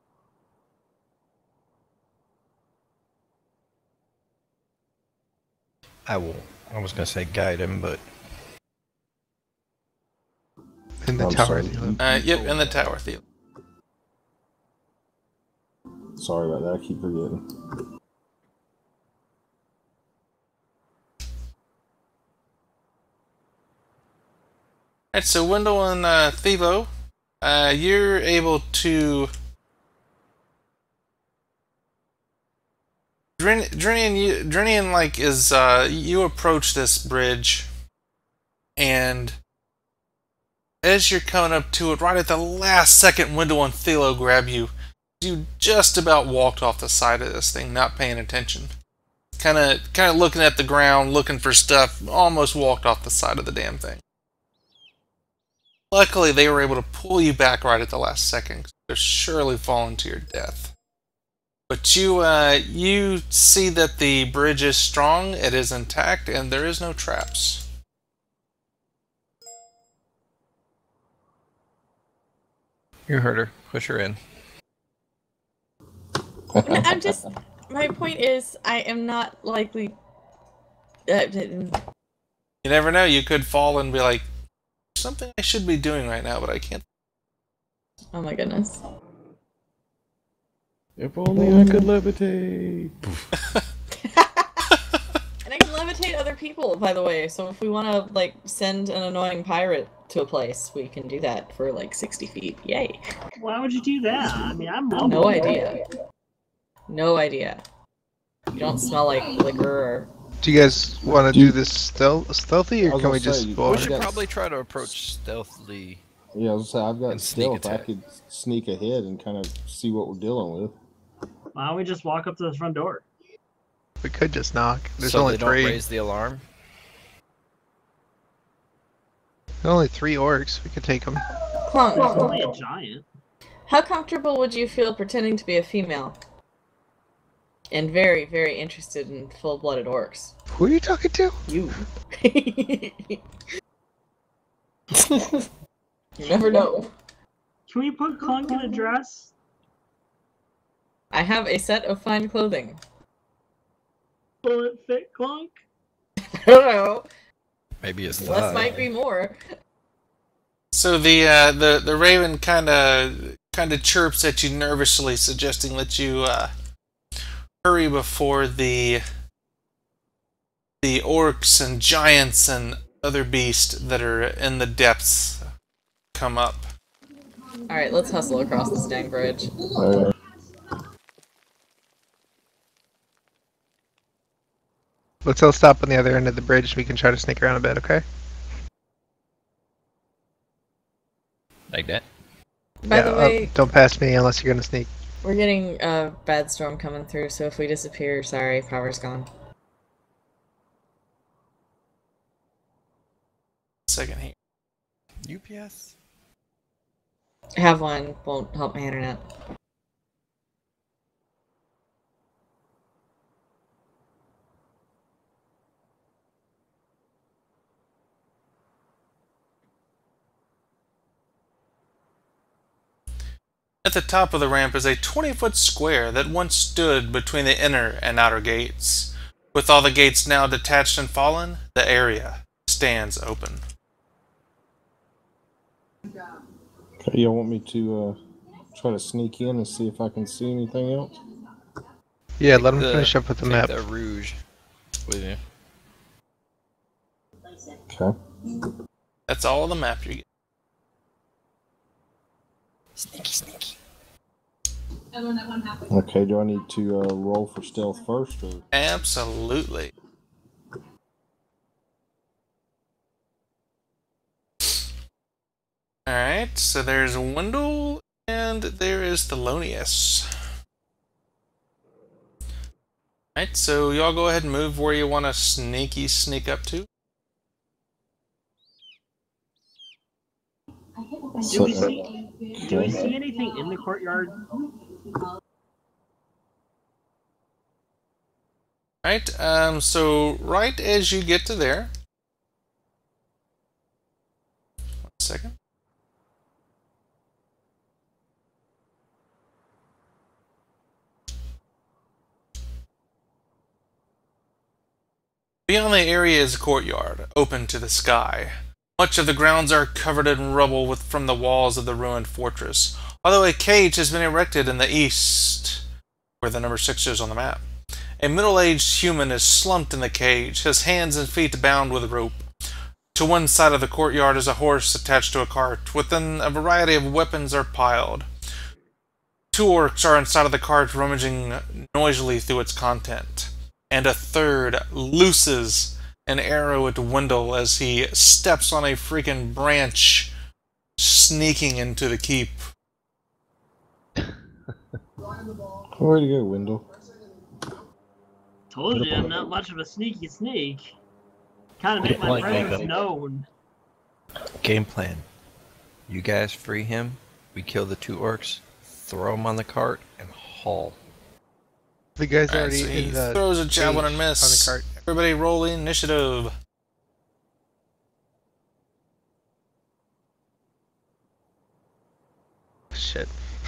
[SPEAKER 1] I was gonna say guide him, but
[SPEAKER 4] In the
[SPEAKER 8] I'm
[SPEAKER 4] tower.
[SPEAKER 8] sorry.
[SPEAKER 2] Yep, in the tower, Theo.
[SPEAKER 8] Sorry about that. I keep forgetting.
[SPEAKER 2] Alright, so Wendell and Thivo, you're able to... Drinian, like, is, you approach this bridge, and as you're coming up to it, right at the last second, Wendell and Thilo grab you. You just about walked off the side of this thing, not paying attention. Kind of looking at the ground, looking for stuff, almost walked off the side of the damn thing. Luckily, they were able to pull you back right at the last second. They're surely falling to your death. But you see that the bridge is strong, it is intact, and there is no traps.
[SPEAKER 1] you heard her. Push her in.
[SPEAKER 5] I'm just. My point is, I am not likely.
[SPEAKER 2] You never know, you could fall and be like, something I should be doing right now, but I can't.
[SPEAKER 5] Oh my goodness.
[SPEAKER 7] If only I could levitate.
[SPEAKER 5] And I can levitate other people, by the way. So if we want to like send an annoying pirate to a place, we can do that for like 60 feet. Yay!
[SPEAKER 6] Why would you do that? I mean, I'm
[SPEAKER 5] No idea. No idea. You don't smell like liquor or.
[SPEAKER 4] Do you guys want to do this stealthy,
[SPEAKER 8] I
[SPEAKER 4] or
[SPEAKER 8] was
[SPEAKER 4] can we
[SPEAKER 8] gonna
[SPEAKER 4] just
[SPEAKER 8] say,
[SPEAKER 1] We
[SPEAKER 4] blow
[SPEAKER 1] should
[SPEAKER 4] it?
[SPEAKER 8] got-
[SPEAKER 1] probably try to approach stealthily.
[SPEAKER 8] Yeah, I was gonna say, I've got
[SPEAKER 1] And sneak
[SPEAKER 8] stealth. I
[SPEAKER 1] attack.
[SPEAKER 8] could sneak ahead and kind of see what we're dealing with.
[SPEAKER 6] Why don't we just walk up to the front door?
[SPEAKER 4] We could just knock. There's
[SPEAKER 1] so
[SPEAKER 4] only
[SPEAKER 1] they
[SPEAKER 4] 3.
[SPEAKER 1] don't raise the alarm.
[SPEAKER 4] There's only 3 orcs. We could take them.
[SPEAKER 5] Clunk.
[SPEAKER 6] It's only a giant.
[SPEAKER 5] How comfortable would you feel pretending to be a female? And very, very interested in full-blooded orcs.
[SPEAKER 4] Who are you talking to?
[SPEAKER 5] You. You never know.
[SPEAKER 6] Can we put Clunk in a dress?
[SPEAKER 5] I have a set of fine clothing.
[SPEAKER 6] Will it fit Clunk?
[SPEAKER 5] I don't know.
[SPEAKER 1] Maybe it's
[SPEAKER 5] Less might be more.
[SPEAKER 2] So the raven kind of chirps at you nervously, suggesting that you hurry before the orcs and giants and other beasts that are in the depths come up.
[SPEAKER 5] Alright, let's hustle across this dang bridge.
[SPEAKER 8] Alright.
[SPEAKER 4] Let's all stop on the other end of the bridge. We can try to sneak around a bit, okay?
[SPEAKER 1] Like that.
[SPEAKER 5] By the way,
[SPEAKER 4] don't pass me unless you're gonna sneak.
[SPEAKER 5] we're getting a bad storm coming through, so if we disappear, sorry, power's gone.
[SPEAKER 2] Second here.
[SPEAKER 1] UPS.
[SPEAKER 5] Have one. Won't help my internet.
[SPEAKER 2] At the top of the ramp is a 20-foot square that once stood between the inner and outer gates. With all the gates now detached and fallen, the area stands open.
[SPEAKER 8] Okay, y'all want me to try to sneak in and see if I can see anything else?
[SPEAKER 4] Yeah, let him finish up with the map.
[SPEAKER 1] The Rouge with you.
[SPEAKER 8] Okay.
[SPEAKER 2] That's all of the map you get.
[SPEAKER 1] Sneaky, sneaky.
[SPEAKER 8] Okay, do I need to roll for stealth first, or?
[SPEAKER 2] Absolutely. Alright, so there's Wendell, and there is Thelonious. Alright, so y'all go ahead and move where you want to sneak up to.
[SPEAKER 6] Do we see anything in the courtyard?
[SPEAKER 2] Alright, so right as you get to there. 1 second. Beyond the area is a courtyard, open to the sky. Much of the grounds are covered in rubble from the walls of the ruined fortress, although a cage has been erected in the east, where the number 6 is on the map. A middle-aged human is slumped in the cage, his hands and feet bound with rope. To one side of the courtyard is a horse attached to a cart. Within, a variety of weapons are piled. 2 orcs are inside of the cart, rummaging noisily through its content. And a third looses an arrow at Wendell as he steps on a freaking branch, sneaking into the keep.
[SPEAKER 8] Way to go, Wendell.
[SPEAKER 6] Told you I'm not much of a sneaky sneak. Kind of make my presence known.
[SPEAKER 1] Game plan. You guys free him. We kill the 2 orcs, throw him on the cart, and haul.
[SPEAKER 4] The guy's
[SPEAKER 2] Alright,
[SPEAKER 4] already
[SPEAKER 2] so he
[SPEAKER 4] in the
[SPEAKER 2] throws a javelin and
[SPEAKER 4] cage
[SPEAKER 2] miss.
[SPEAKER 4] on the cart.
[SPEAKER 2] Everybody roll initiative.
[SPEAKER 4] Shit.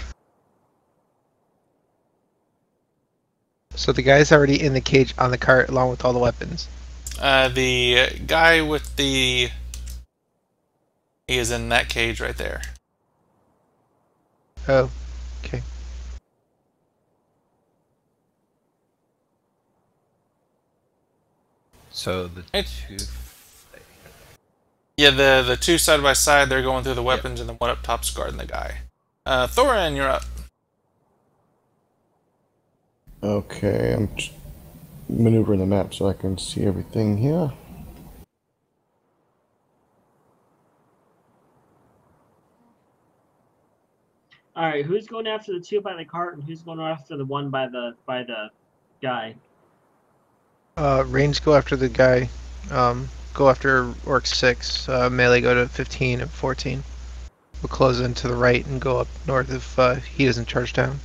[SPEAKER 4] So the guy's already in the cage on the cart along with all the weapons.
[SPEAKER 2] The guy with the... He is in that cage right there.
[SPEAKER 4] Oh, okay.
[SPEAKER 1] So the
[SPEAKER 2] It's-
[SPEAKER 1] 2...
[SPEAKER 2] Yeah, the 2 side by side, they're going through the weapons, and the one up top's guarding the guy. Thorin, you're up.
[SPEAKER 7] Okay, I'm maneuvering the map so I can see everything here.
[SPEAKER 6] All right, who's going after the 2 by the cart, and who's going after the 1 by the guy?
[SPEAKER 4] Range go after the guy. Go after Orc 6. Melee go to 15 and 14. We'll close in to the right and go up north if he doesn't charge down.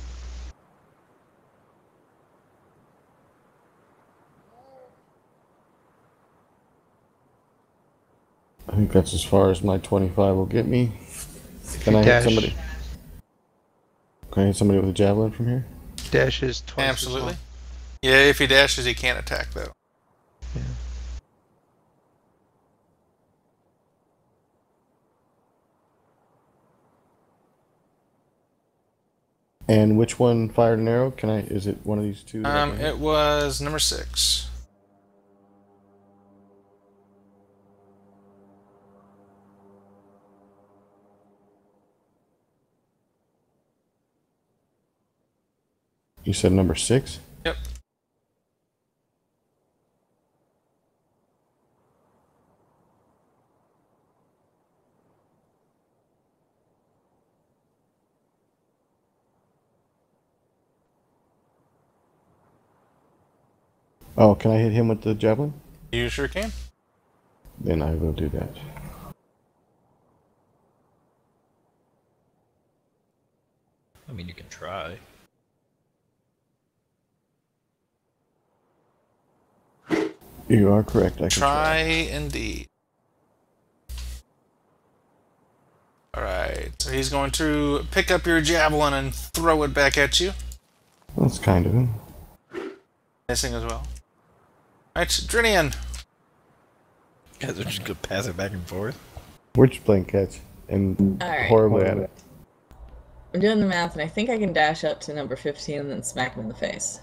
[SPEAKER 7] I think that's as far as my 25 will get me. Can I hit
[SPEAKER 4] Dash.
[SPEAKER 7] somebody? Can I hit somebody with a javelin from here?
[SPEAKER 4] Dash is twice as
[SPEAKER 2] Absolutely.
[SPEAKER 4] well.
[SPEAKER 2] Yeah, if he dashes, he can't attack, though.
[SPEAKER 4] Yeah.
[SPEAKER 7] And which one fired an arrow? Can I? Is it one of these 2? that I can hit?
[SPEAKER 2] It was number 6.
[SPEAKER 7] You said number 6?
[SPEAKER 2] Yep.
[SPEAKER 7] Oh, can I hit him with the javelin?
[SPEAKER 2] You sure can.
[SPEAKER 7] Then I will do that.
[SPEAKER 1] try.
[SPEAKER 7] You are correct. I can
[SPEAKER 2] Try indeed. Alright, so he's going to pick up your javelin and throw it back at you.
[SPEAKER 7] That's kind of him.
[SPEAKER 2] Missing as well. Alright, Drinian.
[SPEAKER 1] Guys are just gonna pass it back and forth.
[SPEAKER 7] We're just playing catch and
[SPEAKER 5] All right.
[SPEAKER 7] horribly at it.
[SPEAKER 5] I'm doing the math, and I think I can dash up to number 15 and then smack him in the face.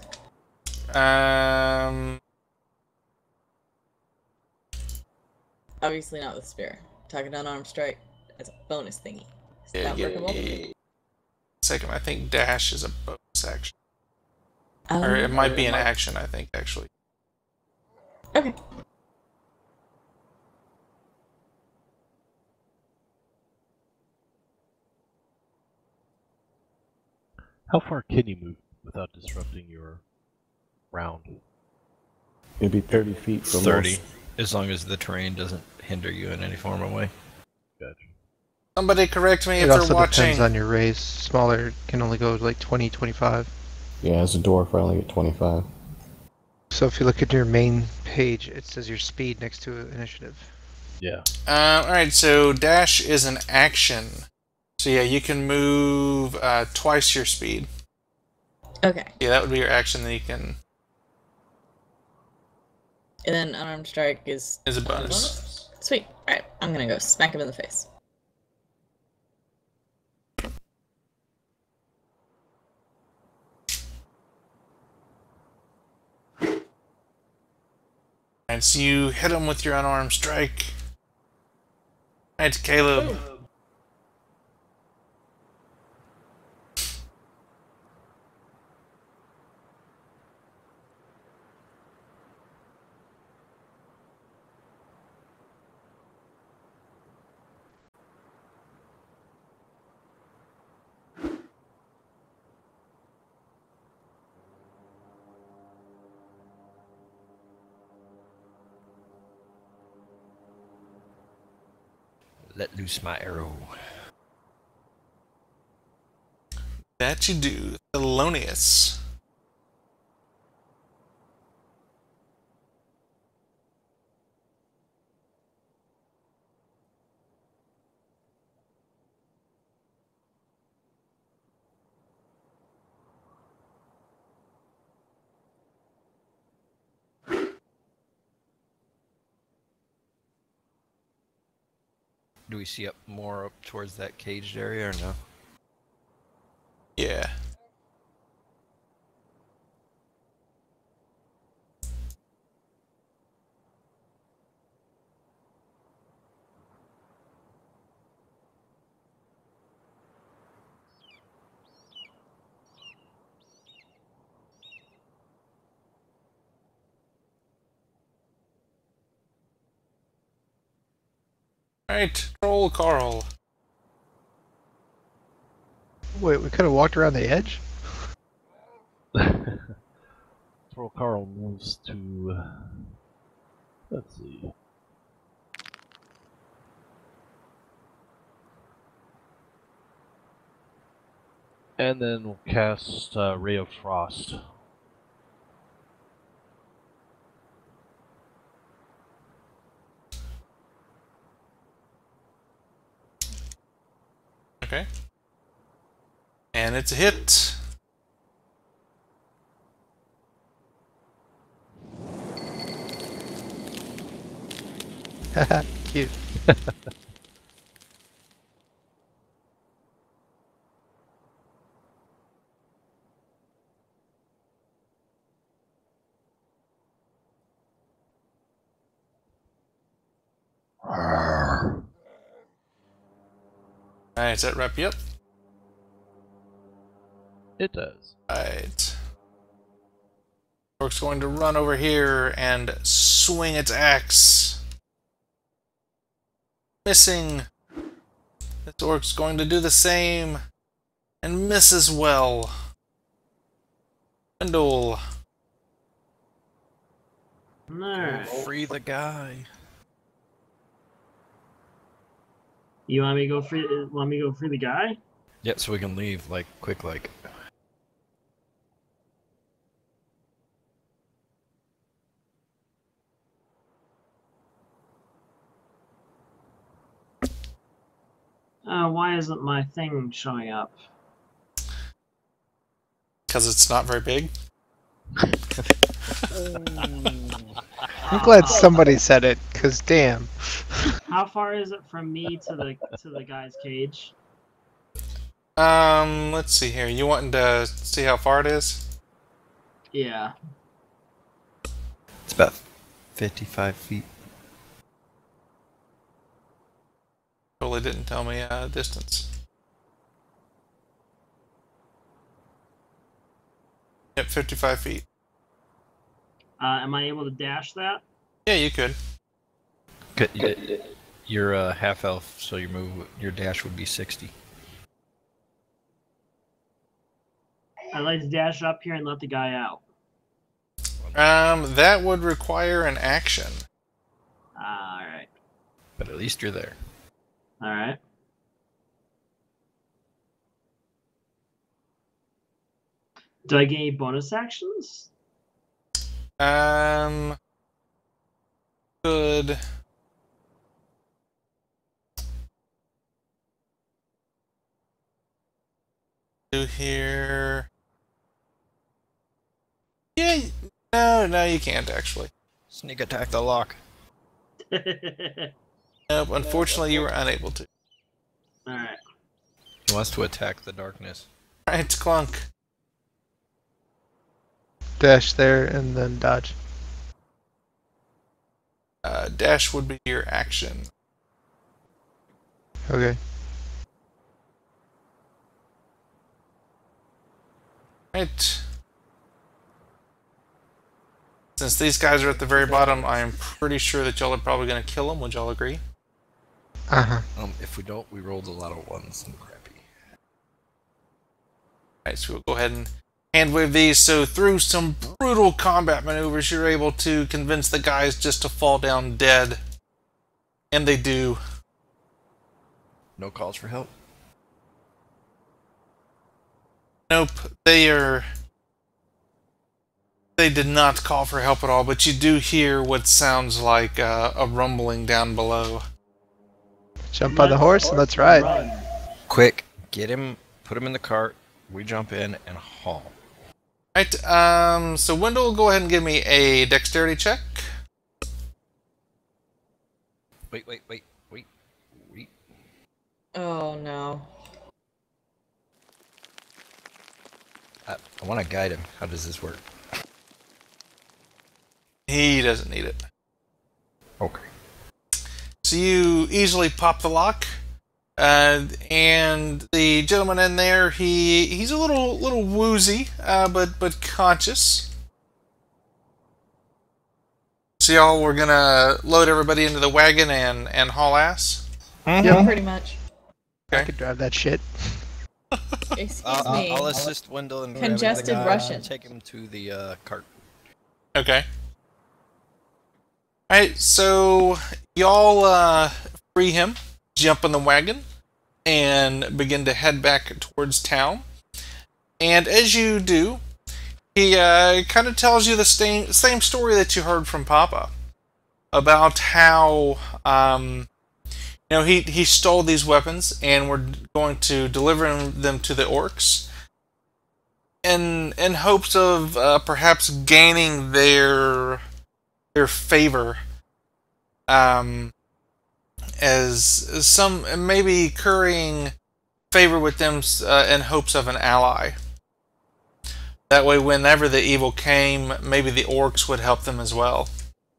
[SPEAKER 5] Obviously not with spear. Talking unarmed strike as a bonus thingy. Is that workable?
[SPEAKER 2] Second, I think dash is a bonus action.
[SPEAKER 5] Um,
[SPEAKER 2] Or it might be an action, I think, actually.
[SPEAKER 5] Okay.
[SPEAKER 3] How far can you move without disrupting your round?
[SPEAKER 7] It'd be 30 feet from
[SPEAKER 1] 30,
[SPEAKER 7] us.
[SPEAKER 1] as long as the terrain doesn't hinder you in any form or way.
[SPEAKER 3] Gotcha.
[SPEAKER 2] Somebody correct me
[SPEAKER 4] It
[SPEAKER 2] if they're
[SPEAKER 4] also
[SPEAKER 2] watching.
[SPEAKER 4] depends on your race. Smaller can only go like 20, 25.
[SPEAKER 7] Yeah, as a dwarf, I only get 25.
[SPEAKER 4] So if you look at your main page, it says your speed next to initiative.
[SPEAKER 3] Yeah.
[SPEAKER 2] Alright, so dash is an action. So yeah, you can move twice your speed.
[SPEAKER 5] Okay.
[SPEAKER 2] Yeah, that would be your action that you can...
[SPEAKER 5] And then unarmed strike is
[SPEAKER 2] is a bonus.
[SPEAKER 5] Sweet. Alright, I'm gonna go smack him in the face.
[SPEAKER 2] And so you hit him with your unarmed strike. Alright, Caleb.
[SPEAKER 1] Let loose my arrow.
[SPEAKER 2] That you do. Thelonious.
[SPEAKER 1] Do we see up more up towards that caged area or no?
[SPEAKER 2] Yeah. Alright, Troll Carl.
[SPEAKER 4] Wait, we could have walked around the edge?
[SPEAKER 3] Troll Carl moves to. Let's see. And then we'll cast Ray of Frost.
[SPEAKER 2] Okay. And it's a hit.
[SPEAKER 4] Haha, cute.
[SPEAKER 2] Alright, does that wrap you up?
[SPEAKER 3] It does.
[SPEAKER 2] Right. Orc's going to run over here and swing its axe. Missing. This orc's going to do the same and miss as well. Wendell.
[SPEAKER 6] Alright.
[SPEAKER 1] Free the guy.
[SPEAKER 6] You want me to go free? Want me to go free the guy?
[SPEAKER 1] Yeah, so we can leave quick.
[SPEAKER 6] Why isn't my thing showing up?
[SPEAKER 2] Because it's not very big.
[SPEAKER 4] I'm glad somebody said it, cause damn.
[SPEAKER 6] How far is it from me to the guy's cage?
[SPEAKER 2] Let's see here. You wanting to see how far it is?
[SPEAKER 6] Yeah.
[SPEAKER 1] It's about 55 feet.
[SPEAKER 2] Totally didn't tell me distance. Yep, 55 feet.
[SPEAKER 6] Am I able to dash that?
[SPEAKER 2] Yeah, you could.
[SPEAKER 1] You're a half elf, so your dash would be 60.
[SPEAKER 6] I'd like to dash up here and let the guy out.
[SPEAKER 2] That would require an action.
[SPEAKER 6] Alright.
[SPEAKER 1] But at least you're there.
[SPEAKER 6] Alright. Do I get any bonus actions?
[SPEAKER 2] Good. Do here. Yeah, no, you can't actually.
[SPEAKER 1] Sneak attack the lock.
[SPEAKER 2] Nope, unfortunately you were unable to.
[SPEAKER 6] Alright.
[SPEAKER 1] He wants to attack the darkness.
[SPEAKER 2] Right, Clunk.
[SPEAKER 4] Dash there and then dodge.
[SPEAKER 2] Dash would be your action.
[SPEAKER 4] Okay.
[SPEAKER 2] Right. Since these guys are at the very bottom, I am pretty sure that y'all are probably going to kill them. Would y'all agree?
[SPEAKER 4] Uh-huh.
[SPEAKER 1] If we don't, we rolled a lot of ones and crappy.
[SPEAKER 2] Alright, so we'll go ahead and hand wave these. So through some brutal combat maneuvers, you're able to convince the guys just to fall down dead. And they do.
[SPEAKER 1] No calls for help?
[SPEAKER 2] Nope, they did not call for help at all, but you do hear what sounds like a rumbling down below.
[SPEAKER 4] Jump on the horse and let's ride.
[SPEAKER 1] Quick, get him, put him in the cart, we jump in and haul.
[SPEAKER 2] Right, so Wendell will go ahead and give me a dexterity check.
[SPEAKER 1] Wait.
[SPEAKER 5] Oh no.
[SPEAKER 1] I want to guide him. How does this work?
[SPEAKER 2] He doesn't need it.
[SPEAKER 1] Okay.
[SPEAKER 2] So you easily pop the lock, and the gentleman in there, he's a little woozy, but conscious. So y'all, we're gonna load everybody into the wagon and haul ass.
[SPEAKER 5] Yeah, pretty much.
[SPEAKER 4] I could drive that shit.
[SPEAKER 5] Excuse me.
[SPEAKER 1] I'll assist Wendell in
[SPEAKER 5] Congested
[SPEAKER 1] grabbing the guy
[SPEAKER 5] Russian.
[SPEAKER 1] and take him to the cart.
[SPEAKER 2] Okay. Alright, so y'all free him, jump in the wagon, and begin to head back towards town. And as you do, he kind of tells you the same story that you heard from Papa about how he stole these weapons and we're going to deliver them to the orcs in hopes of perhaps gaining their favor, as some maybe currying favor with them in hopes of an ally. That way, whenever the evil came, maybe the orcs would help them as well.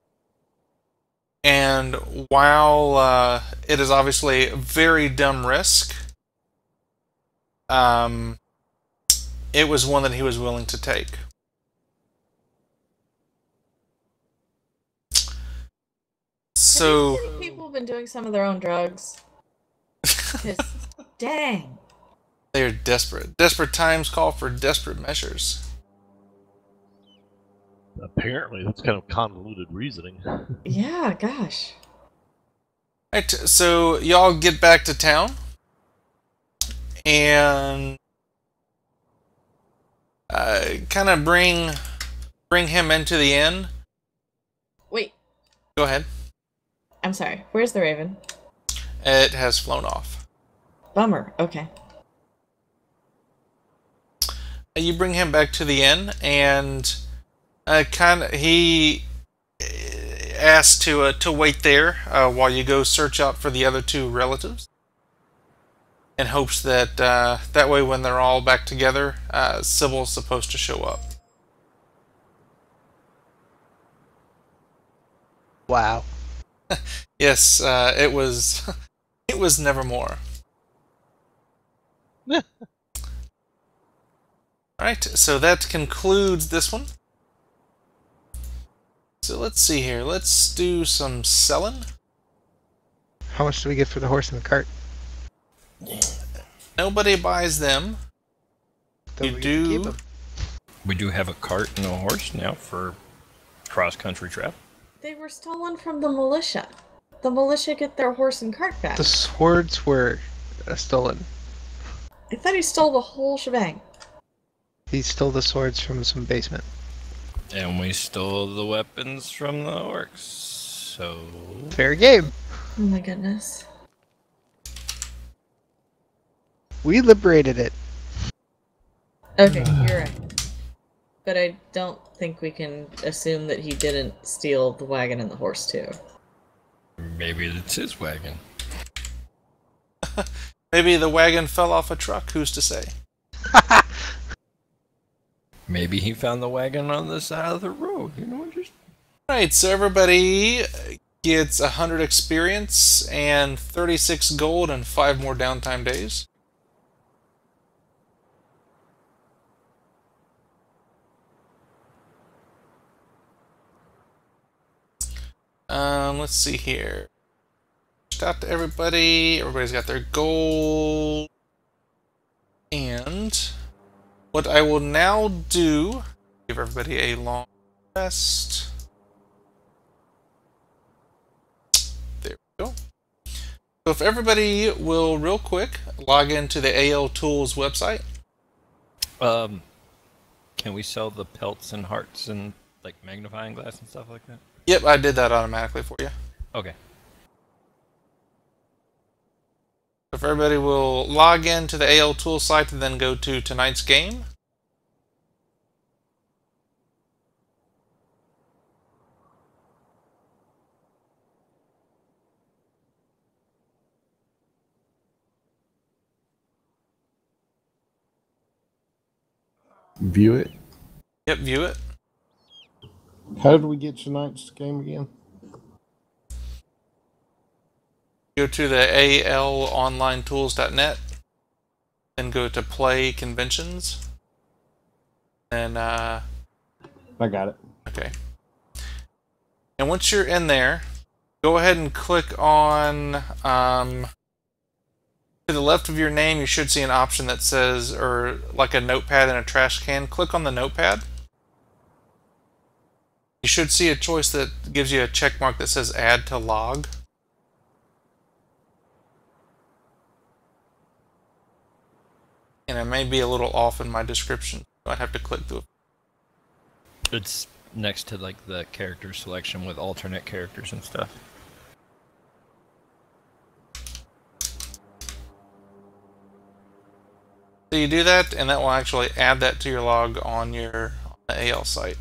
[SPEAKER 2] And while it is obviously a very dumb risk, it was one that he was willing to take. So
[SPEAKER 5] Have you seen people have been doing some of their own drugs? 'Cause, dang.
[SPEAKER 2] they are desperate. Desperate times call for desperate measures.
[SPEAKER 3] Apparently, that's kind of convoluted reasoning.
[SPEAKER 5] Yeah, gosh.
[SPEAKER 2] Right, so y'all get back to town and kind of bring him into the inn.
[SPEAKER 5] Wait,
[SPEAKER 2] Go ahead.
[SPEAKER 5] I'm sorry. Where's the Raven?
[SPEAKER 2] It has flown off.
[SPEAKER 5] bummer. Okay.
[SPEAKER 2] You bring him back to the inn, and he asks to wait there while you go search out for the other two relatives, in hopes that that way when they're all back together, Sybil's supposed to show up.
[SPEAKER 4] Wow.
[SPEAKER 2] Yes, it was it was Nevermore. Alright, so that concludes this one. So let's see here. Let's do some selling.
[SPEAKER 4] How much do we get for the horse and the cart?
[SPEAKER 2] Nobody buys them.
[SPEAKER 4] Don't
[SPEAKER 2] You
[SPEAKER 4] we get to keep
[SPEAKER 2] do.
[SPEAKER 4] 'em?
[SPEAKER 1] We do have a cart and a horse now for cross-country travel.
[SPEAKER 5] They were stolen from the militia. The militia get their horse and cart back.
[SPEAKER 4] The swords were stolen.
[SPEAKER 5] I thought he stole the whole shebang.
[SPEAKER 4] He stole the swords from some basement.
[SPEAKER 1] And we stole the weapons from the orcs. So
[SPEAKER 4] Fair game.
[SPEAKER 5] Oh my goodness.
[SPEAKER 4] We liberated it.
[SPEAKER 5] Okay, you're right. But I don't think we can assume that he didn't steal the wagon and the horse too.
[SPEAKER 1] maybe it's his wagon.
[SPEAKER 2] Maybe the wagon fell off a truck, who's to say?
[SPEAKER 1] Maybe he found the wagon on the side of the road. You know, just
[SPEAKER 2] Alright, so everybody gets 100 experience and 36 gold and 5 more downtime days. Let's see here. Shout out to everybody. Everybody's got their gold. And what I will now do, give everybody a long rest. There we go. So if everybody will real quick log into the AL Tools website.
[SPEAKER 1] can we sell the pelts and hearts and like magnifying glass and stuff like that?
[SPEAKER 2] Yep, I did that automatically for you.
[SPEAKER 1] Okay.
[SPEAKER 2] If everybody will log into the AL Tools site and then go to tonight's game.
[SPEAKER 7] View it.
[SPEAKER 2] Yep, view it.
[SPEAKER 8] How did we get tonight's game again?
[SPEAKER 2] Go to the alonlinetools.net. Then go to play conventions. And
[SPEAKER 8] I got it.
[SPEAKER 2] okay. And once you're in there, go ahead and click on to the left of your name. You should see an option that says, or like a notepad and a trash can. Click on the notepad. You should see a choice that gives you a check mark that says add to log. And it may be a little off in my description. I might have to click through it.
[SPEAKER 1] It's next to like the character selection with alternate characters and stuff.
[SPEAKER 2] So you do that, and that will actually add that to your log on your AL site.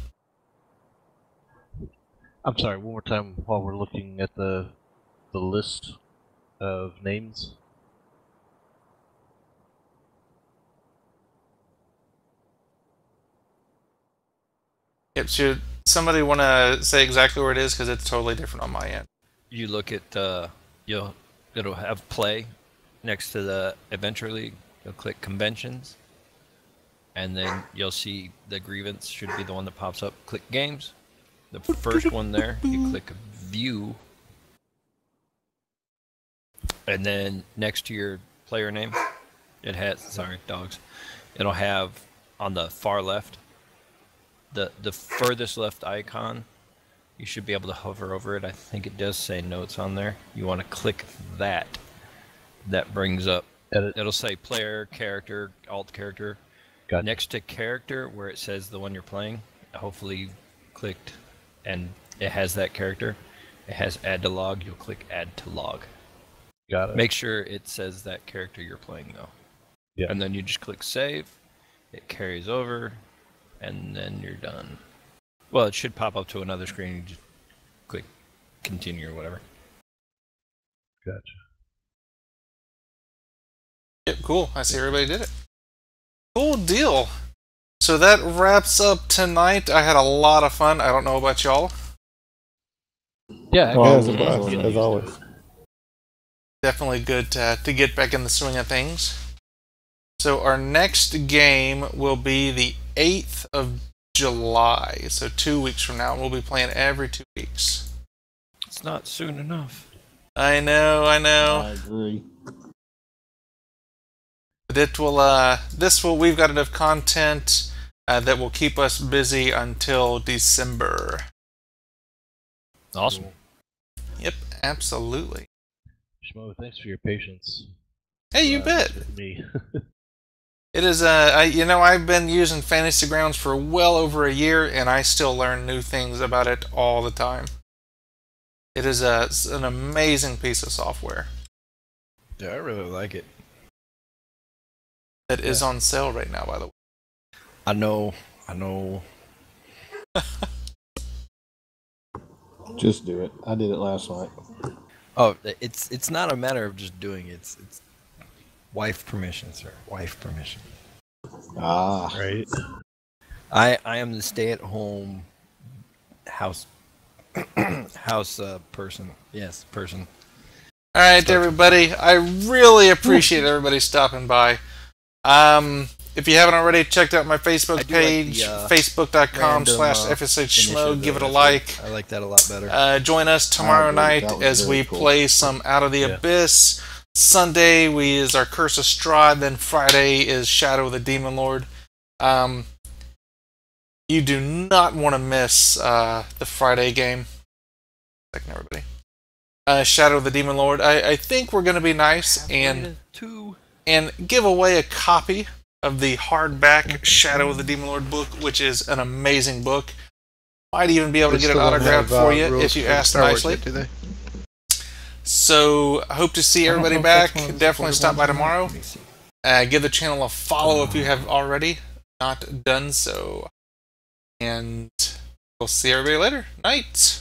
[SPEAKER 3] I'm sorry, one more time while we're looking at the list of names.
[SPEAKER 2] Yep, should somebody want to say exactly where it is, because it's totally different on my end.
[SPEAKER 1] You look at it'll have play next to the Adventure League. You'll click conventions, and then you'll see the grievance should be the one that pops up. Click games. The first one there, you click view, and then next to your player name, it has dogs. It'll have on the far left, the furthest left icon. You should be able to hover over it. I think it does say notes on there. You want to click that. That brings up. It'll say player, character, alt character.
[SPEAKER 3] Got it.
[SPEAKER 1] Next to character, where it says the one you're playing, hopefully you clicked and it has that character. It has add to log. You'll click add to log.
[SPEAKER 3] Got it.
[SPEAKER 1] Make sure it says that character you're playing though.
[SPEAKER 3] Yeah.
[SPEAKER 1] And then you just click save. It carries over, and then you're done. Well, it should pop up to another screen. You just click continue or whatever.
[SPEAKER 3] Gotcha.
[SPEAKER 2] Yep, cool. I see everybody did it. Cool deal. So that wraps up tonight. I had a lot of fun. I don't know about y'all.
[SPEAKER 3] Yeah,
[SPEAKER 7] Well,
[SPEAKER 3] I
[SPEAKER 7] as,
[SPEAKER 3] guess-
[SPEAKER 7] as always.
[SPEAKER 2] Definitely good to get back in the swing of things. So our next game will be the 8th of July. So 2 weeks from now. We'll be playing every 2 weeks.
[SPEAKER 1] It's not soon enough.
[SPEAKER 2] I know.
[SPEAKER 8] I agree.
[SPEAKER 2] We've got enough content that will keep us busy until December.
[SPEAKER 1] Awesome.
[SPEAKER 2] Yep, absolutely.
[SPEAKER 3] Schmo, thanks for your patience.
[SPEAKER 2] Hey, you bet.
[SPEAKER 3] With me.
[SPEAKER 2] It is I've been using Fantasy Grounds for well over a year, and I still learn new things about it all the time. It is an amazing piece of software
[SPEAKER 1] Yeah, I really like it.
[SPEAKER 2] that is on sale right now, by the way.
[SPEAKER 1] I know.
[SPEAKER 8] Just do it. I did it last night.
[SPEAKER 1] Oh, it's not a matter of just doing it. It's wife permission, sir. Wife permission.
[SPEAKER 8] Ah,
[SPEAKER 3] Right?
[SPEAKER 1] I am the stay-at-home house person. Yes, person.
[SPEAKER 2] All right, everybody. I really appreciate everybody stopping by. If you haven't already checked out my
[SPEAKER 1] I
[SPEAKER 2] Facebook
[SPEAKER 1] do like
[SPEAKER 2] page,
[SPEAKER 1] the,
[SPEAKER 2] facebook.com/FSHSchmo, give it a
[SPEAKER 1] initiative.
[SPEAKER 2] like.
[SPEAKER 1] I like that a lot better.
[SPEAKER 2] Join us tomorrow
[SPEAKER 8] agree.
[SPEAKER 2] night
[SPEAKER 8] That was
[SPEAKER 2] as
[SPEAKER 8] very
[SPEAKER 2] we
[SPEAKER 8] cool.
[SPEAKER 2] play some Out of the
[SPEAKER 3] Yeah.
[SPEAKER 2] Abyss. Sunday is our Curse of Strahd. Then Friday is Shadow of the Demon Lord. You do not want to miss the Friday game. Second, everybody. Shadow of the Demon Lord. I think we're going to be nice and give away a copy of the hardback Shadow of the Demon Lord book, which is an amazing book. Might even be able to
[SPEAKER 4] They
[SPEAKER 2] get it
[SPEAKER 4] still don't
[SPEAKER 2] autographed
[SPEAKER 4] have,
[SPEAKER 2] for you
[SPEAKER 4] rules
[SPEAKER 2] if you
[SPEAKER 4] for
[SPEAKER 2] ask
[SPEAKER 4] Star Wars
[SPEAKER 2] nicely.
[SPEAKER 4] yet, do they?
[SPEAKER 2] So, I hope to see everybody
[SPEAKER 1] I don't know if
[SPEAKER 2] back.
[SPEAKER 1] that's one of the
[SPEAKER 2] Definitely stop by
[SPEAKER 1] supported ones or
[SPEAKER 2] tomorrow.
[SPEAKER 1] not. Let me see.
[SPEAKER 2] Give the channel a follow if you have already not done so. And we'll see everybody later. Night.